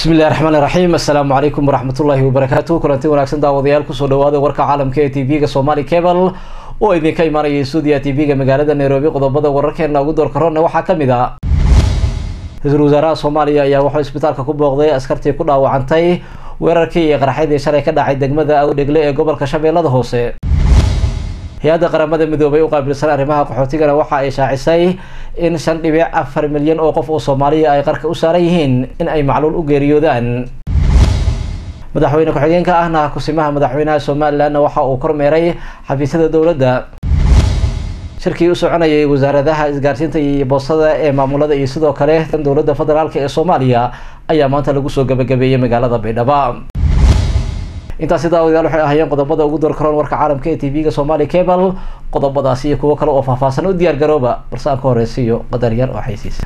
بسم الله الرحمن الرحيم السلام عليكم ورحمة الله وبركاته كلنتي وناكسن داوديال كسو دواده warka caalamka ee TV-ga Somali Cable oo idinka imaanaya studio TV-ga magaalada Nairobi qodobada wararkeena ugu door karona waxa kamid ah Ra'iisul Wasaaraha Soomaaliya ayaa wuxuu isbitaalka ku booqday askartii ku dhaawacantay weerarkii iyo qaraxyadii shalay ka dhacay degmada Awdhegle ee gobolka Shabeellada Hoose hay'adda qaramada midoobay u qaabilsan arrimaha qaxootiga waxa ay shaacisay in 5.4 milyan oo qof oo Soomaaliya ay qarka u saaran yihiin in ay macluul u geeriyoodaan madaxweyne ku-xigeenka ahna kusimaha madaxweynaha Soomaaliland waxa uu kormeeray xafiisyada dawladda shirkii u soconayay wasaaradaha isgaarsiinta iyo boostada ee maamulada iyo sidoo kale tan dawladda federaalka ee Soomaaliya ayaa maanta lagu soo gabagabeeyay magaalada Baydhabo inta sida wadaal waxay ahaayeen qodobada ugu door karoon warka caalamka ee TV-ga Somali Cable qodobadaasi iyo kuwa kale oo faahfaahsan u diyaar garooba balse aan ka horeysiyo qadar yar oo xaysiisa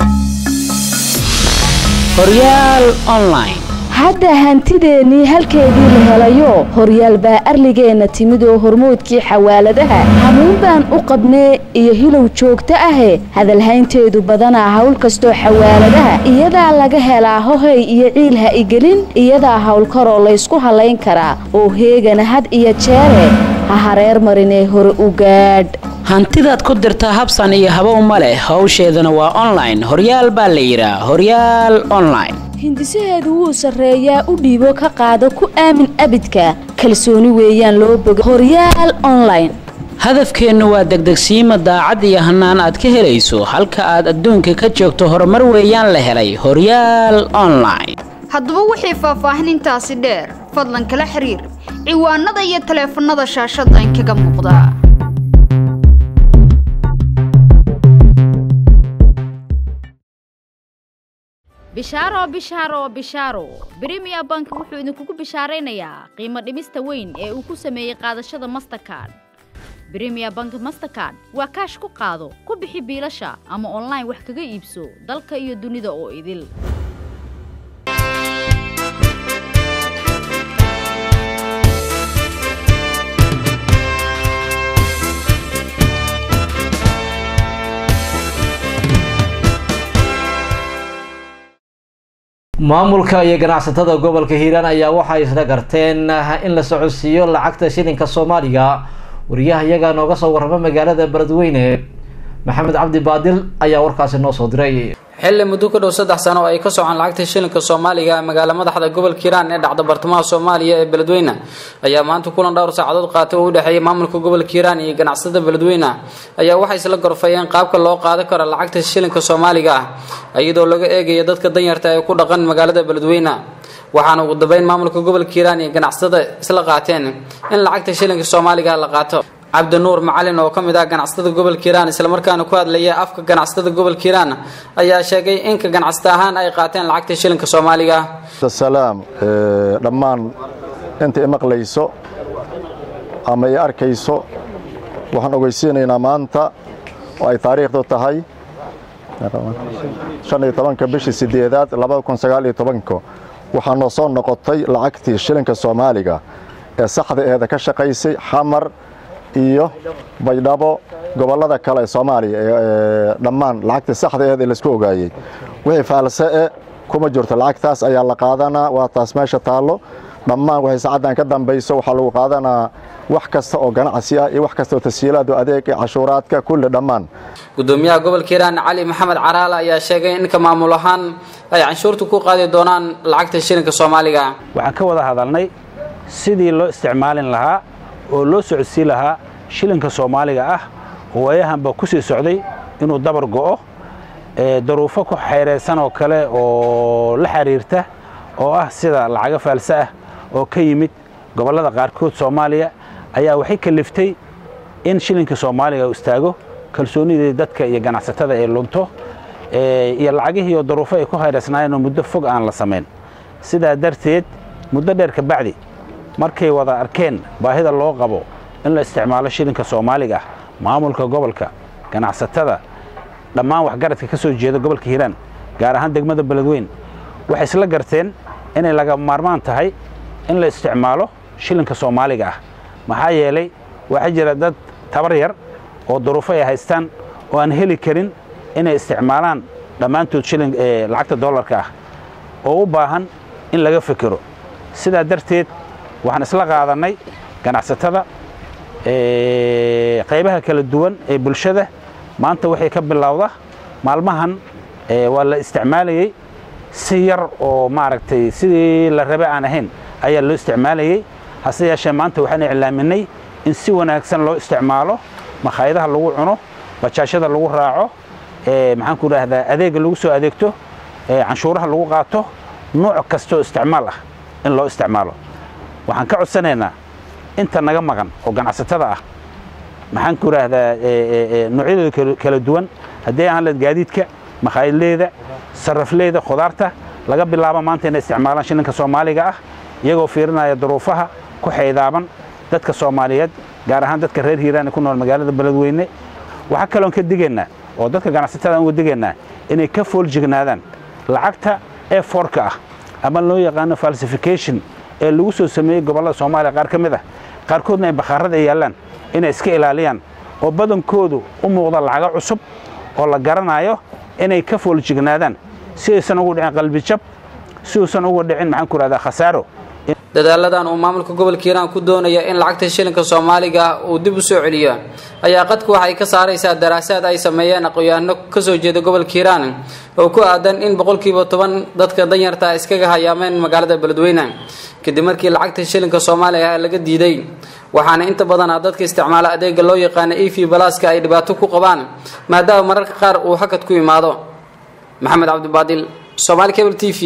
Horyaal online hadda hantideeni halkeedii la helayo horyaal baa arligeena timid oo hormoodkii xawaaladaha hamuun baan u qabnee iyo hilow joogto ah hadal haynteedu badana hawl kasto xawaaladaha iyada laga helaa hohay iyo ciil ha igelin iyada hawl karo la isku haleyn karaa oo heegana had iyo jeere ha hareer marinee hore u gaadh hantidaad ku dirtaa habsan iyo habow male hawsheedana waa online horyaal baa la yiraa horyaal online hindisaheedu wuu sareeyaa u dhiibo ka qaado ku aamin abidka kalsooni weeyaan loo boga horyaal online hadafkeenu waa degdegsiima daacad iyo hanaan aad ka helayso halka aad adduunka ka joogto horumar weeyaan la helay horyaal online haddaba wixii faahfaahinintaasi dheer fadlan kala xiriir ciwaanada iyo taleefanada shaashada inkaga muuqda bishaaro Premier Bank wuxuu idinku bishaareynayaa qiimo dhimista weyn ee uu ku sameeyay qaadashada Mastercard Premier Bank Mastercard waa kaash ku qaado ku bixi biilasha ama online wax kaga iibso dalka iyo dunida oo idil maamulka iyo ganacsatada gobolka Hiiraan ayaa waxa isla garteen in la socodsiiyo lacagta shilinka Soomaaliga wariyaha iyaga nooga soo warrama magaalada Beledweyne Maxamed Cabdi Baadil ayaa warkaasi noo soo diray xilli muddo ku dhow 3 sano oo ay ka socon lacagta shilinka Soomaaliga magaalada madaxda gobolka Hiiraan ee dhacda bartamaha Soomaaliya ee Beledweyne ayaa maanta kulan dhowr saacadood qaatay oo u dhaxeeyay maamulka gobolka Hiiraan iyo ganacsatada Beledweyne ayaa waxay isla gorfayeen qaabka loo qaadan karo lacagta shilinka Soomaaliga iyadoo laga eegayo dadka danyarta ee ku dhaqan magaalada Beledweyne waxaana ugu dambeyn maamulka gobolka Hiiraan iyo ganacsatada isla qaateen in lacagta shilinka Soomaaliga la qaato Abdinuur Macalin oo kamid ah ganacsatada gobolka Hiiraan isla markaana ku hadlayay afka ganacsatada gobolka Hiiraan ayaa sheegay in ka ganacsatada ahaan ay qaateen lacagta shilinka Soomaaliga. Salaam dhammaan inta maqlayso ama ay arkayso waxaan ogeysiinaynaa maanta oo ay taariikhdu tahay 15 bishii 8aad 2019 waxaan noo soo noqotay lacagtii shilinka Soomaaliga ee saxda ah ka shaqaysay xamar iyo Baydhabo gobolada kale ee Soomaaliya dhammaan lacagta saxda ah ee la isku ogaayay wixii faalse kuma jirto lacagtaas ayaa la qaadanaa waa taas meesha taalo dhammaan waxay saacadan ka dambayso waxa lagu qaadanaa wax kasta oo ganacsi ah iyo wax kasta oo tashiilaad oo adeeg cashuuraadka kulli dhammaan gudoomiyaha gobolka Hiiraan Cali Maxamed Caraala ayaa sheegay in ka maamul ahaan ay canshuurta ku qaadi doonaan lacagta shilinka Soomaaliga waxaan ka wada hadalnay sidii loo isticmaalin lahaa oo loo socodsiin lahaa shilinka Soomaaliga ah oo ayahanba ku sii socday inuu dabar go'o daruufo ku xeereysan oo kale oo la xiriirta oo ah sida lacag faalsa ah oo ka yimid gobolada qaarkood Soomaaliya ayaa waxay kaliftay in shilinka Soomaaliga uu istaago kalsoonida dadka iyo ganacsatada ee lunto iyo lacagihii daruufo ay ku xeereysnaayeen muddo fog aan la sameyn sida darteed muddo dheer ka bacdi markay wada arkeen baahida loo qabo in la isticmaalo shilinka Soomaaliga maamulka gobolka ganacsatada dhammaan wax garadka ka soo jeeda gobolka Hiiraan gaar ahaan degmada Beledweyne waxay isla garteen in laga maarmaan tahay in la isticmaalo shilinka Soomaaliga maxaa yeelay waxa jira dad tabar yar oo duruufo ay haystaan oo aan heli karin inay isticmaalaan dhammaantood shilin lacagta dollarka oo u baahan in laga fikiro sidaa darteed waxaan isla qaadanay ganacsatada qaybaha kala duwan ee bulshada maanta waxay ka bilowda maalmahan waa la isticmaalayay si yar oo maaragtay sidii la rabay aan ahayn ayaa loo isticmaalayay hase yeeshee maanta waxaan iclaaminay in si wanaagsan loo isticmaalo makhaayadaha lagu cuno bajaashada lagu raaco maxaan ku raahdaa adeega lagu soo adeegto canshuuraha lagu qaato nooc kastoo isticmaal ah in loo isticmaalo waxaan ka codsanaynaa inta naga maqan oo ganacsatada ah maxaan ku raahdaa noocyadooda kala duwan haddii aan la gaadiidka makhaayadleeda sarrafleeda khudaarta laga bilaabo maanta inay isticmaalaan shilinka Soomaaliga ah iyagoo fiirinaya duruufaha ku xeydaaban dadka Soomaaliyeed gaar ahaan dadka reer Hiiraan ku nool magaalada Beledweyne waxa kale oo ka digeena oo dadka ganacsatada uga digeena inay ka foolajignaadaan lacagta E4ka ah ama loo yaqaan falsification ee lagu soo sameeyay gobolada Soomaaliya qaar kamid ah qaarkoodna ay bakhaarada yaalaan inay iska ilaaliyaan oo badankoodu u muuqda lacag cusub oo la garanayo inay ka foolajignaadaan si aysan ugu dhicin qalbi jab si aysan ugu dhicin maxaan ku raahdaa khasaaro dadaaladan uu maamulka gobolka Hiiraan ku doonaya in lacagta shilinka Soomaaliga uu dib u soo celiyo ayaa qadku waxay ka saaraysaa daraasaad ay sameeyeen aqoonyahanno ka soo jeeda gobolka Hiiraan oo ku aadan in 10% dadka danyarta iskaga hayaameen magaalada Beledweyne kadib markii lacagta shilinka Soomaaliga laga diiday waxaana inta badan dadka isticmaala adeega loo yaqaan EV Plus-ka ay dhibaato ku qabaan maadaama mararka qaar uu hakad ku yimaado Maxamed Cabdi Baadil Somali Cable TV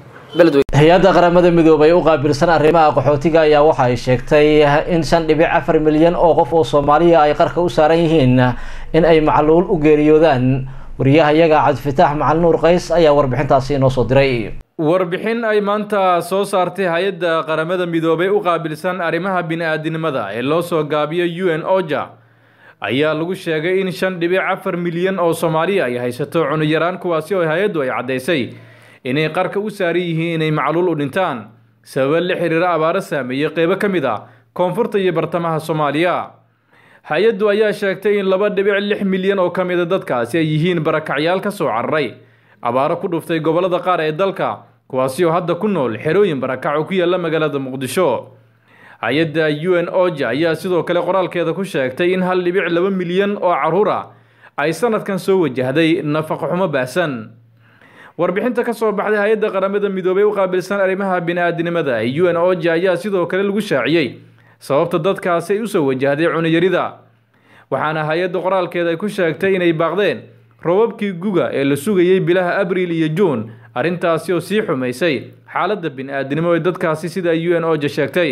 hay-adda qaramada midoobay u qaabilsan arrimaha qaxootiga ayaa waxa ay sheegtay in 5.4 milyan oo qof oo Soomaaliya ay qarka u saaran yihiin in ay macluul u geeriyoodaan wariyahayaga Cabdifitaax Macalin Nuur Qays ayaa warbixintaasi inoo soo diray warbixin ay maanta soo saartay hay-adda qaramada midoobay u qaabilsan arrimaha bini'aadanimada ee loo soo gaabiyo UN OCHA ayaa lagu sheegay in 5.4 milyan oo Soomaaliya ay haysato cunno yaraan kuwaasi oo hay-addu ay cadeysay inay qarka u saaran yihiin inay macluul u dhintaan sabab la xiriira abaaro saameeyay qaybo ka mid ah koonfurta iyo bartamaha Soomaaliya hay-addu ayaa sheegtay in 2.6 milyan oo ka mid ah dadkaasi ay yihiin barakacyaal ka soo cararay abaaro ku dhuftay gobolada qaar ee dalka kuwaasi oo hadda ku nool xerooyin barakac oo ku yaala magaalada Muqdisho hay-adda UN OCHA ayaa sidoo kale qoraalkeeda ku sheegtay in 1.2 milyan oo caruur ah ay sanadkan soo wajahday nafaqo xumo baahsan warbixinta ka soo baxday hay-adda qaramada midoobay u qaabilsan arrimaha bini'aadanimada ee UN OCHA ayaa sidoo kale lagu shaaciyay sababta dadkaasi ay u soo wajahday cunno yarida waxaana hay-adda qoraalkeeda ay ku sheegtay inay baaqdeen roobabkii guga ee la sugayay bilaha Abriil iyo Juun arrintaasi oo sii xumaysay xaaladda bini'aadanimo ee dadkaasi sida UN OCHA sheegtay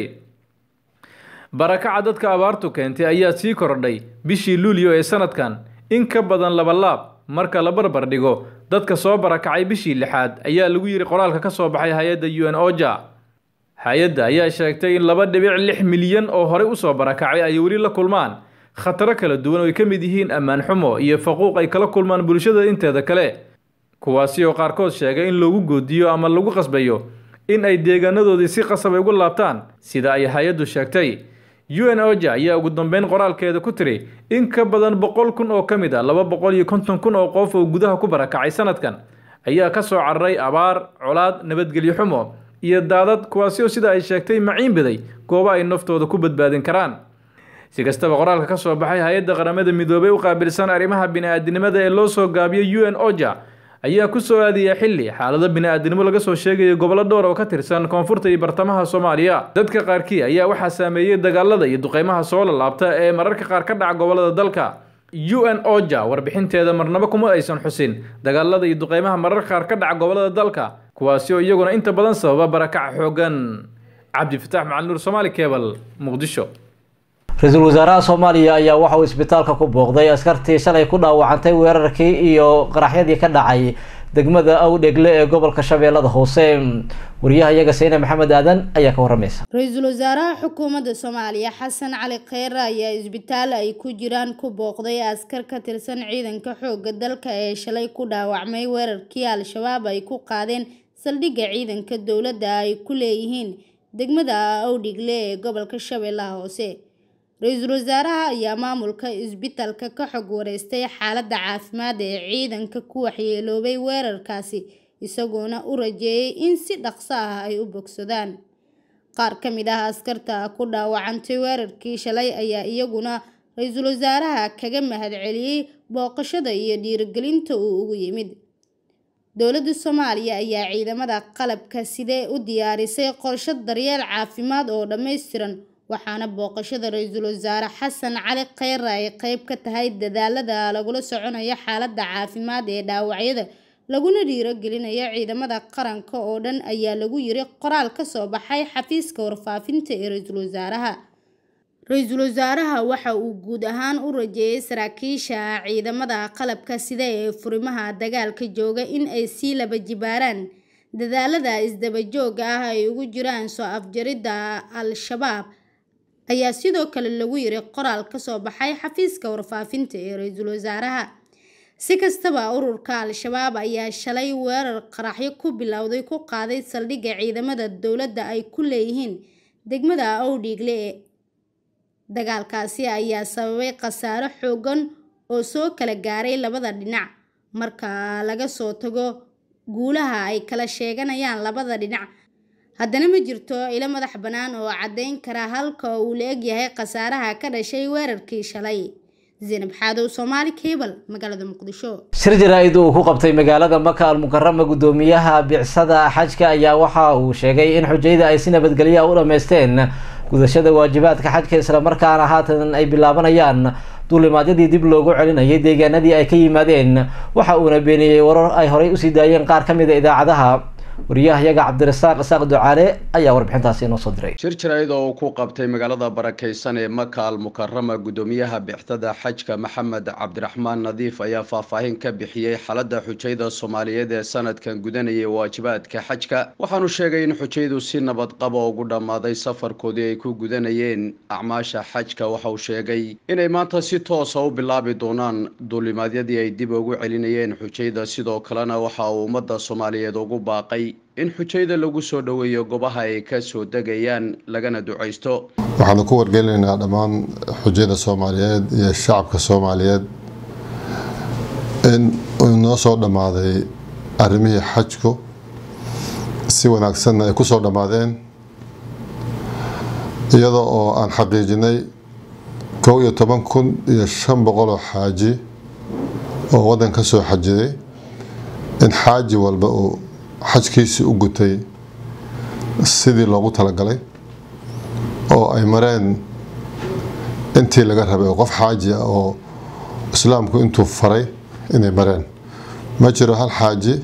barakaca dadka abaartu keentay ayaa sii kordhay bishii Luulyo ee sanadkan in ka badan 2 laab marka la barbar dhigo dadka soo barakacay bishii 6 ayaa lagu yiri qoraalka ka soo baxay hay-adda UN OCHA hay-adda ayaa sheegtay in 2.6 milyan oo hore u soo barakacay ay wali la kulmaan khataro kala duwan oo ay ka mid yihiin ammaan xumo iyo faquuq ay kala kulmaan bulshada inteeda kale kuwaasi oo qaarkood sheegay in loogu goodiyo ama lagu qasbayo in ay deegaanadoodii si qasab ugu laabtaan sida ay hay-addu sheegtay UN OCHA ayaa ugu dambeyn qoraalkeeda ku tiri in ka badan 100,000 oo ka mid ah 250,000 oo qof oo gudaha ku barakacay sanadkan ayaa ka soo cararay abaar colaad nabadgelyo xumo iyo daadad kuwaasi oo sida ay sheegtay maciin biday goobo ay naftooda ku badbaadin karaan si kastaba qoraalka ka soo baxay hay-adda qaramada midoobay u qaabilsan arrimaha bini'aadanimada ee loo soo gaabiyo UN OCHA ayaa ku soo aadiyay xilli xaalado bini'aadanimo laga soo sheegayo gobollo dhowr oo ka tirsan koonfurta iyo bartamaha Soomaaliya dadka qaarkii ayaa waxaa saameeyay dagaalada iyo duqeymaha soo laabta ee mararka qaar ka dhaca gobolada dalka UN OCHA warbixinteeda marnaba kuma aysan xusin dagaalada iyo duqeymaha mararka qaar ka dhaca gobolada dalka kuwaasi oo iyaguna inta badan sababa barakac xoogan Cabdifitaax Macalin Nuur Somali Cable Muqdisho ra-iisul wasaaraha Soomaaliya ayaa waxa uu isbitaalka ku booqday askartii shalay ku dhaawacantay weerarkii iyo qaraxyadii ka dhacay degmada Awdhegle ee gobolka Shabeellada Hoose wariyahayaga Sayna Maxamed Aadan ayaa ka waramaysa ra-iisul wasaaraha xukuumadda Soomaaliya Xasan Cali Kheyre ayaa isbitaal ay ku jiraan ku booqday askar ka tirsan ciidanka xoogga dalka ee shalay ku dhaawacmay weerarkii Al-Shabaab ay ku qaadeen saldhigga ciidanka dowladda ay ku leeyihiin degmada Awdhegle ee gobolka Shabeellaha Hoose ra-iisul wasaaraha ayaa maamulka isbitaalka ka xog wareystay xaaladda caafimaad ee ciidanka ku waxyeeloobay weerarkaasi isagoona u rajeeyay in si dhaqso ah ay u bogsadaan. qaar ka mid ah askarta ku dhaawacantay weerarkii shalay ayaa iyaguna ra'iisul wasaaraha kaga mahadceliyay booqashada iyo dhiirigelinta uu ugu yimid. dowladda Soomaaliya ayaa ciidamada qalabka sida u diyaarisay qorshe daryeel caafimaad oo dhameystiran, waxaana booqashada ra'iisul wasaare Xasan Cali Kheyre ay qayb ka tahay dadaalada lagula soconayo xaaladda caafimaad ee dhaawacyada laguna dhiirigelinayo ciidamada qaranka oo dhan ayaa lagu yiri qoraal ka soo baxay xafiiska warfaafinta ee ra'iisul wasaaraha. ra'iisul wasaaraha waxa uu guud ahaan u rajeeyay saraakiisha ciidamada qalabka sida ee furimaha dagaalka jooga in ay sii laba jibaaraan dadaalada isdaba jooga ah ay ugu jiraan soo afjaridda al-shabaab ayaa sidoo kale lagu yiri qoraal ka soo baxay xafiiska warfaafinta ee ra'iisul wasaaraha. si kastaba ururka al-shabaab ayaa shalay weerar qaraxyo ku bilowday ku qaaday saldhigga ciidamada dowladda ay ku leeyihiin degmada Awdhiigle. dagaalkaasi ayaa sababay khasaaro xooggan oo soo kala gaaray labada dhinac marka laga soo tago guulaha ay kala sheeganayaan labada dhinac. haddana ma jirto ilo madax bannaan oo caddeyn kara halka uu la eg yahay khasaaraha ka dhashay weerarkii shalay. Zainab Xaadow, Somali Cable, magaalada Muqdisho. shir jaraa'id uu ku qabtay magaalada Maka al-Mukarrama gudoomiyaha bicsada xajka ayaa waxa uu sheegay in xujayda ay si nabadgelyo u dhameysteen gudashada waajibaadka xajka isla markaana haatan ay bilaabanayaan duulimaadyadii dib loogu celinayay deegaanadii ay ka yimaadeen. waxa uuna beeniyay warar ay horey u sii daayeen qaar ka mid ah idaacadaha. wariyahayaga Cabdirasaaq Isaaq Ducaale ayaa warbixintaasi inoo soo diray. shir jaraa'id oo ku qabtay magaalada barakeysan ee Maka al-Mukarrama gudoomiyaha bicsada xajka Maxamed Cabdiraxmaan Nadiif ayaa faahfaahin ka bixiyay xaaladda xujayda Soomaaliyeed ee sanadkan gudanayay waajibaadka xajka. waxaanu sheegay in xujaydu si nabad qabo ugu dhamaaday safarkoodii ay ku gudanayeen acmaasha xajka. waxa uu sheegay inay maanta si toos ah u bilaabi doonaan duulimaadyadii ay dib ugu celinayeen xujayda. sidoo kalena waxa uu ummadda Soomaaliyeed ugu baaqay in xujayda lagu soo dhaweeyo goobaha ay ka soo degayaan lagana duceysto. waxaan ku wargelinaynaa dhammaan xujayda Soomaaliyeed iyo shacabka Soomaaliyeed in uu noo soo dhamaaday arrimihii xajku si wanaagsan ay ku soo dhamaadeen iyadoo oo aan xaqiijinay 11,500 xaaji oo wadan ka soo xajiday in xaaji walba uu xajkiisi u gutay sidii loogu talagalay oo ay mareen intii laga rabay qof xaaji ah oo islaamku intuu faray inay mareen. ma jiro hal xaaji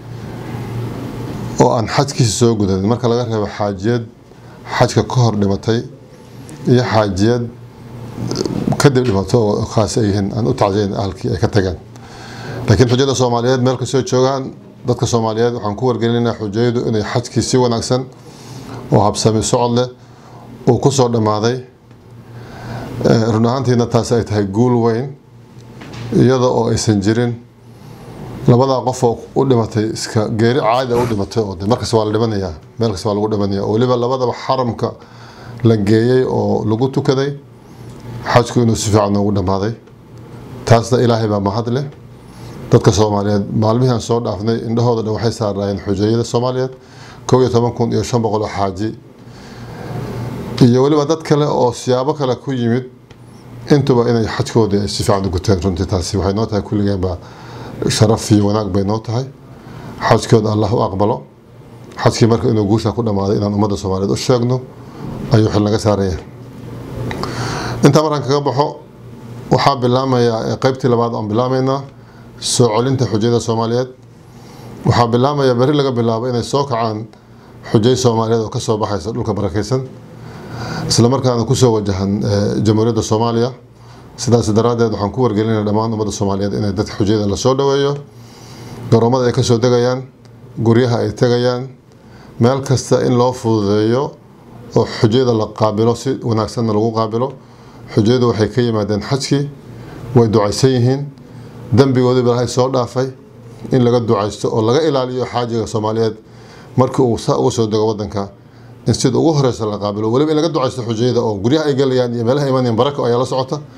oo aan xajkiisa soo gudanin marka laga reebo xaajiyad xajka ka hor dhimatay iyo xaajiyad kadib dhimato oo khaas ay yihiin aan u tacsiin ahalkii ay ka tageen. laakiin xujayda Soomaaliyeed meel ka soo joogaan dadka Soomaaliyeed waxaan ku wargelinaynaa xujaydu inay xajkii si wanaagsan oo habsami socod leh oo ku soo dhamaaday. run ahaantiina taas ay tahay guul weyn iyada oo aysan jirin labada qof oo u dhimatay iska geeri caadi u dhimatay oo markaas waa la dhimanayaa meel kasta waa lagu dhimanayaa oo waliba labadaba xaramka la geeyay oo lagu tukaday xajku inuu si fiican ugu dhamaaday. taasna Ilaahay baa mahad leh. dadka Soomaaliyeed maalmihan soo dhaafnay indhahooda waxay saarayeen xujayada Soomaaliyeed 11,500 xaaji iyo waliba dad kale oo siyaabo kale ku yimid intuba inay xajkooda si fiican u guteen. runtii taasi waxay noo tahay kulligeenba sharaf iyo wanaag bay noo tahay. xajkooda Allah u aqbalo. xajkii marka inuu guusha ku dhamaaday inaan ummadda Soomaaliyeed u sheegno ayuu xil naga saaraya. inta markaan kaga baxo waxaa bilaamaya qaybtii labaad aan bilaameynaa soo celinta xujayda Soomaaliyeed. waxaa bilaamaya bari laga bilaabo inay soo kacaan xujay Soomaaliyeed oo ka soo baxaysa dhulka barakeysan isla markaana ku soo wajahan Jamhuuriyadda Soomaaliya. sidaas daraadeed waxaan ku wargelinaynaa dhammaan ummadda Soomaaliyeed inay dadka xujayda la soo dhaweeyo garoomada ay ka soo degayaan guryaha ay tagayaan meel kasta in loo fududeeyo oo xujayda la qaabilo si wanaagsan lagu qaabilo. xujaydu waxay ka yimaadeen xajkii way ducaysan yihiin dambigoodii Ilaahay soo dhaafay in laga ducaysto oo laga ilaaliyo xaajiga Soomaaliyeed markii uu soo dego wadanka in sida ugu horeysa la qaabilo waliba in laga ducaysto xujayda oo guryaha ay galayaan iyo meelaha imanayaan barako ayaa la socota.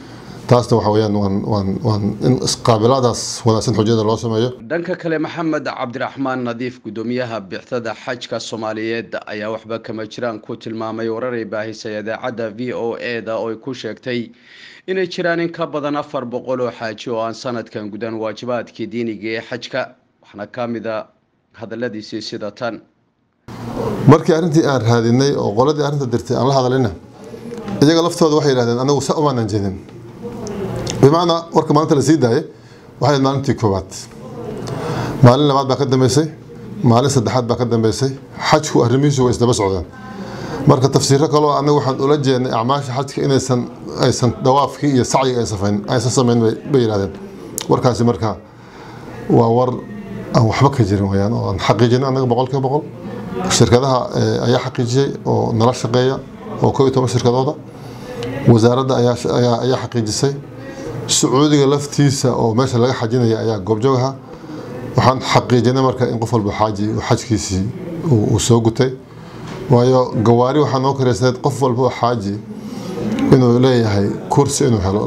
taasna waxa weeyaan waan in isqaabilaadaas wanaagsan xujada loo sameeyo. dhanka kale Maxamed Cabdiraxmaan Nadiif gudoomiyaha bixtada xajka Soomaaliyeed ayaa waxba kama jiraan ku tilmaamay warar ay baahisay idaacadda VOA da oo ay ku sheegtay inay jiraan in ka badan 400 oo xaaji oo aan sanadkan gudan waajibaadkii diiniga ee xajka waxna kamida hadaladiisii sida tan. markii arrintii aan raadinay oo qoladii arrinta dirtay aan la hadalina iyaga laftooda waxay yiraahdeen anagu sa uma aanan jeedin bimaana warka maanta la sii daayay waxay maalintii koobaad maalin labaad baa ka dambeysay maalin saddexaad baa ka dambeysay xajku arrimihiisu way isdaba socdaan marka tafsiiro kale oo anagu waxaan ula jeednay acmaasha xajka inaysan dawaafkii iyo sacyiga aysan samayn bay yiraahdeen warkaasi marka waa war aan waxba ka jirin wayaan oo aan xaqiijinay anaga 100% shirkadaha ayaa xaqiijiyay oo nala shaqeeya oo 12 shirkadooda wasaaradda ayaa xaqiijisay Sacuudiga laftiisa oo meesha laga xajinaya ayaa goobjoogaha waxaan xaqiijinay marka in qof walba xaaji oo xajkiisii uu soo gutay waayo gawaari waxaan noo kareysnayd qof walba oo xaaji inuu leeyahay kursi inuu helo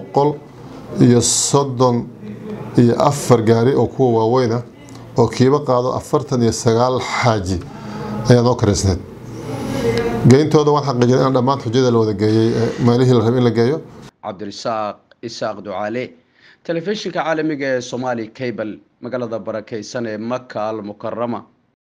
234 gaari oo kuwa waaweyn oo kiiba qaado 49 xaaji ayaa noo kareysnayd geeyntooda waan xaqiijinay in dhammaan xujada la wada geeyay meelihii la rabay in la geeyo. Cabdirasaaq Isaaq Ducaale telefishinka caalamiga ee Somali Cable magaalada barakeysan ee Makka al-Mukarrama.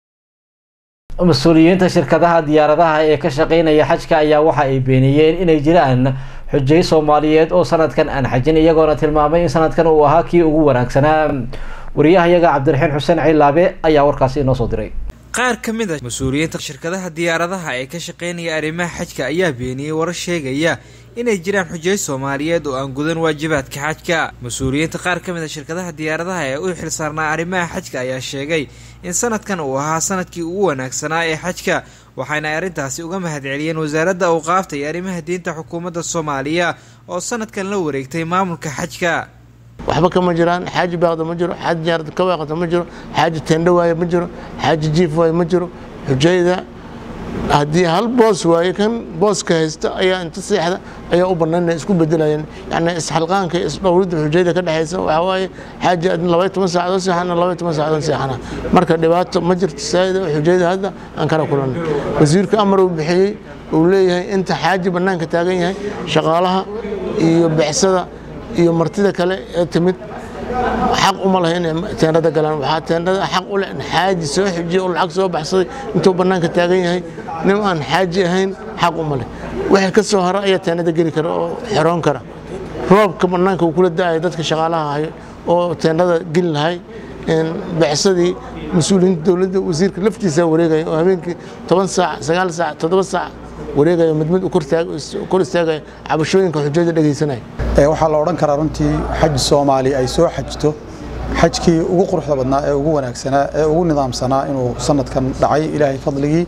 mas'uuliyiinta shirkadaha diyaaradaha ee ka shaqeynaya xajka ayaa waxa ay beeniyeen inay jiraan xujay Soomaaliyeed oo sanadkan aan xajin iyagoona tilmaamay in sanadkan uu ahaa kii ugu wanaagsanaa. wariyahayaga Cabdiraxiin Xuseen Cilaabe ayaa warkaasi inoo soo diray. qaar ka mid ah mas'uuliyiinta shirkadaha diyaaradaha ee ka shaqeynaya arrimaha xajka ayaa beeniyay warar sheegaya inay jiraan xujay Soomaaliyeed oo aan gudan waajibaadka xajka. mas'uuliyiinta qaar ka mid ah shirkadaha diyaaradaha ee u xilsaarnaa arrimaha xajka ayaa sheegay in sanadkan uu ahaa sanadkii ugu wanaagsanaa ee xajka waxayna arrintaasi uga mahadceliyeen wasaaradda awqaafta iyo arrimaha diinta xukuumadda Soomaaliya oo sanadkan la wareegtay maamulka xajka. waxba kama jiraan xaaji baaqda ma jiro xaaji jaarad ka waaqata ma jiro xaaji teendho waaye ma jiro xaaji jiif waaye ma jiro xujayda haddii hal boos waaye kan booska haysta ayaa inta seexda ayaa u bannaan isku bedelayeen yani isxalqaanka isdhowridda xujayda ka dhaxaysa waxa waaye xaaji 12 saacadood seexana 12 saacadood seexana marka dhibaato ma jirto saayida xujayda hadda aan kala kulan wasiirka amar uu bixiyay uu leeyahay inta xaaji bannaanka taagan yahay shaqaalaha iyo bixsada iyo martida kale ee timid xaq uma lahayn teendada galaan waxa teendada xaq u leh xaaji soo xijiyo oo lacag soo baxsaday intuu bannaanka taagan yahay nin aan xaaji ahayn xaq uma leh waxa ka soo haray ayaa teendada geli kara oo xiroon kara roobka bannaanka uu kula daayay dadka shaqaalaha ahay oo teendada geli lahay in bixsadii mas'uuliyiinta dawladda wasiirka laftiisa wareegay oo habeenkii 10 saac 9 saac 7 saac wareegayo mid kor istaagay cabashooyinka xujada dhageysanay waxaa la oran karaa runtii xaj Soomaali ay soo xajto xajkii ugu quruxda badnaa ee ugu wanaagsanaa ee ugu nidaamsanaa inuu sanadkan dhacay Ilaahay fadligii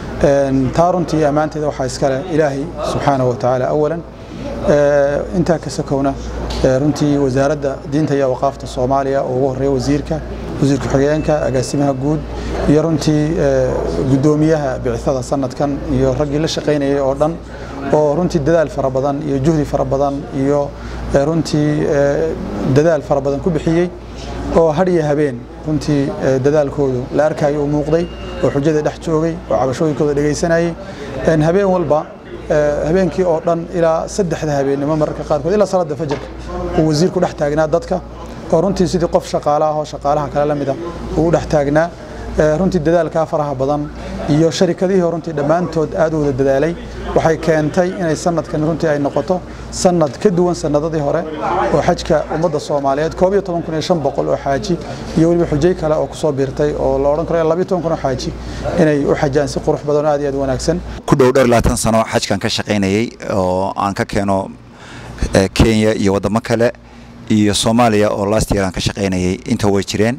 taa runtii amaanteeda waxa iska leh Ilaahay subxaanahu wa ta'ala awalan inta ka sakowna runtii wasaaradda diinta iyo awqaafta Soomaaliya oo ugu horeeyay wasiirka xigeenka agaasimaha guud iyo runtii gudoomiyaha bixtada sanadkan iyo raggii la shaqeynayay oo dhan oo runtii dadaal fara badan iyo juhdi fara badan iyo runtii dadaal fara badan ku bixiyay oo hadiya habeen runtii dadaalkoodu la arkayo uu muuqday oo xujada dhex joogay oo cabashooyinkooda dhageysanayay habeen walba habeenkii oo dhan ilaa 3 habeenimo mararka qaarkood ilaa salaada fajrka uu wasiirku dhex taagnaa dadka oo runtii sidii qof shaqaalaha kale la mid ah uu dhex taagnaa runtii dadaalka faraha badan iyo sharikadihii runtii dhammaantood aad u wada dadaalay waxay keentay inay sanadkan runtii ay noqoto sanad ka duwan sanadadii hore oo xajka ummadda Soomaaliyeed 12500 oo xaaji iyo waliba xujay kale oo ku soo biirtay oo la oran karo 12000 oo xaaji inay u xajaan si qurux badan aad iyo aad wanaagsan ku dhow 20 sano xajkan ka shaqeynayay oo aan ka keeno Kenya iyo wadamo kale iyo Soomaaliya oo last year aan ka shaqeynayay inta way jireen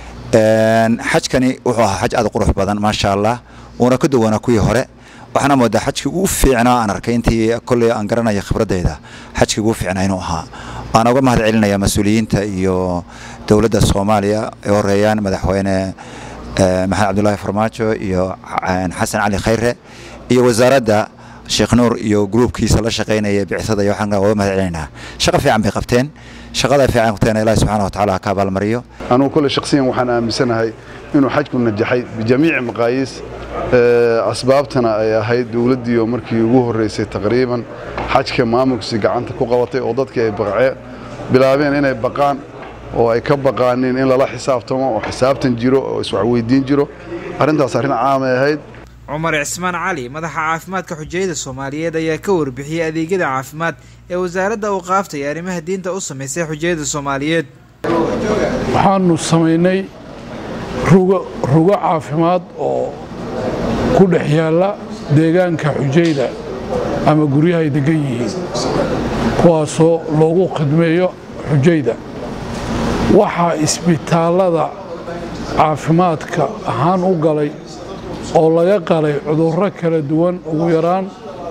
xajkani wuxuu ahaa xaj aad u qurux badan ma sha Allah una ka duwana kuwii hore waxana moodaa xajkii ugu fiicnaa aan arkay intii kulli aan garanayo khibradeyda xajkii ugu fiicnaa inuu ahaa aan uga mahad celinaya mas'uuliyiinta iyo dawladda Soomaaliya ee horeeyaan madaxweyne Maxamed Cabdullaahi Farmaajo iyo Xasan Cali Khayre iyo wasaaradda sheekh nuur iyo gruubkiisa la shaqaynaya bicithada iyo waxaan uga mahadcelinaynaa shaqo fiican bay qabteen shaqada fiican qabteen ilaahay subxaanahu wa tacaala ka abaalmariyo anuu kulli shakhsiyan waxaan aaminsanahay inuu xajku najaxay bijamiici maqaayiis asbaabtana ay ahayd dowladdii oo markii ugu horreysay taqriiban xajka maamulkiisa gacanta ku qabatay oo dadkii ay bilaabeen inay baqaan oo ay ka baqaaneen in lala xisaabtamo oo xisaabtan jiro oo iswaxweydiin jiro arrintaas arrin caam ay ahayd cumar cismaan cali madaxa caafimaadka xujayada Soomaaliyeed ayaa ka warbixiyay adeegyada caafimaad ee wasaaradda awqaafta iyo arrimaha diinta u sameysay xujayada Soomaaliyeed waxaanu sameynay rugo caafimaad oo ku dhex yaala deegaanka xujayda ama guryaha ay degan yihiin kuwaasoo loogu khidmeeyo xujayda waxaa isbitaalada caafimaadka ahaan u galay oo laga qalay cudurro kala duwan ugu yaraan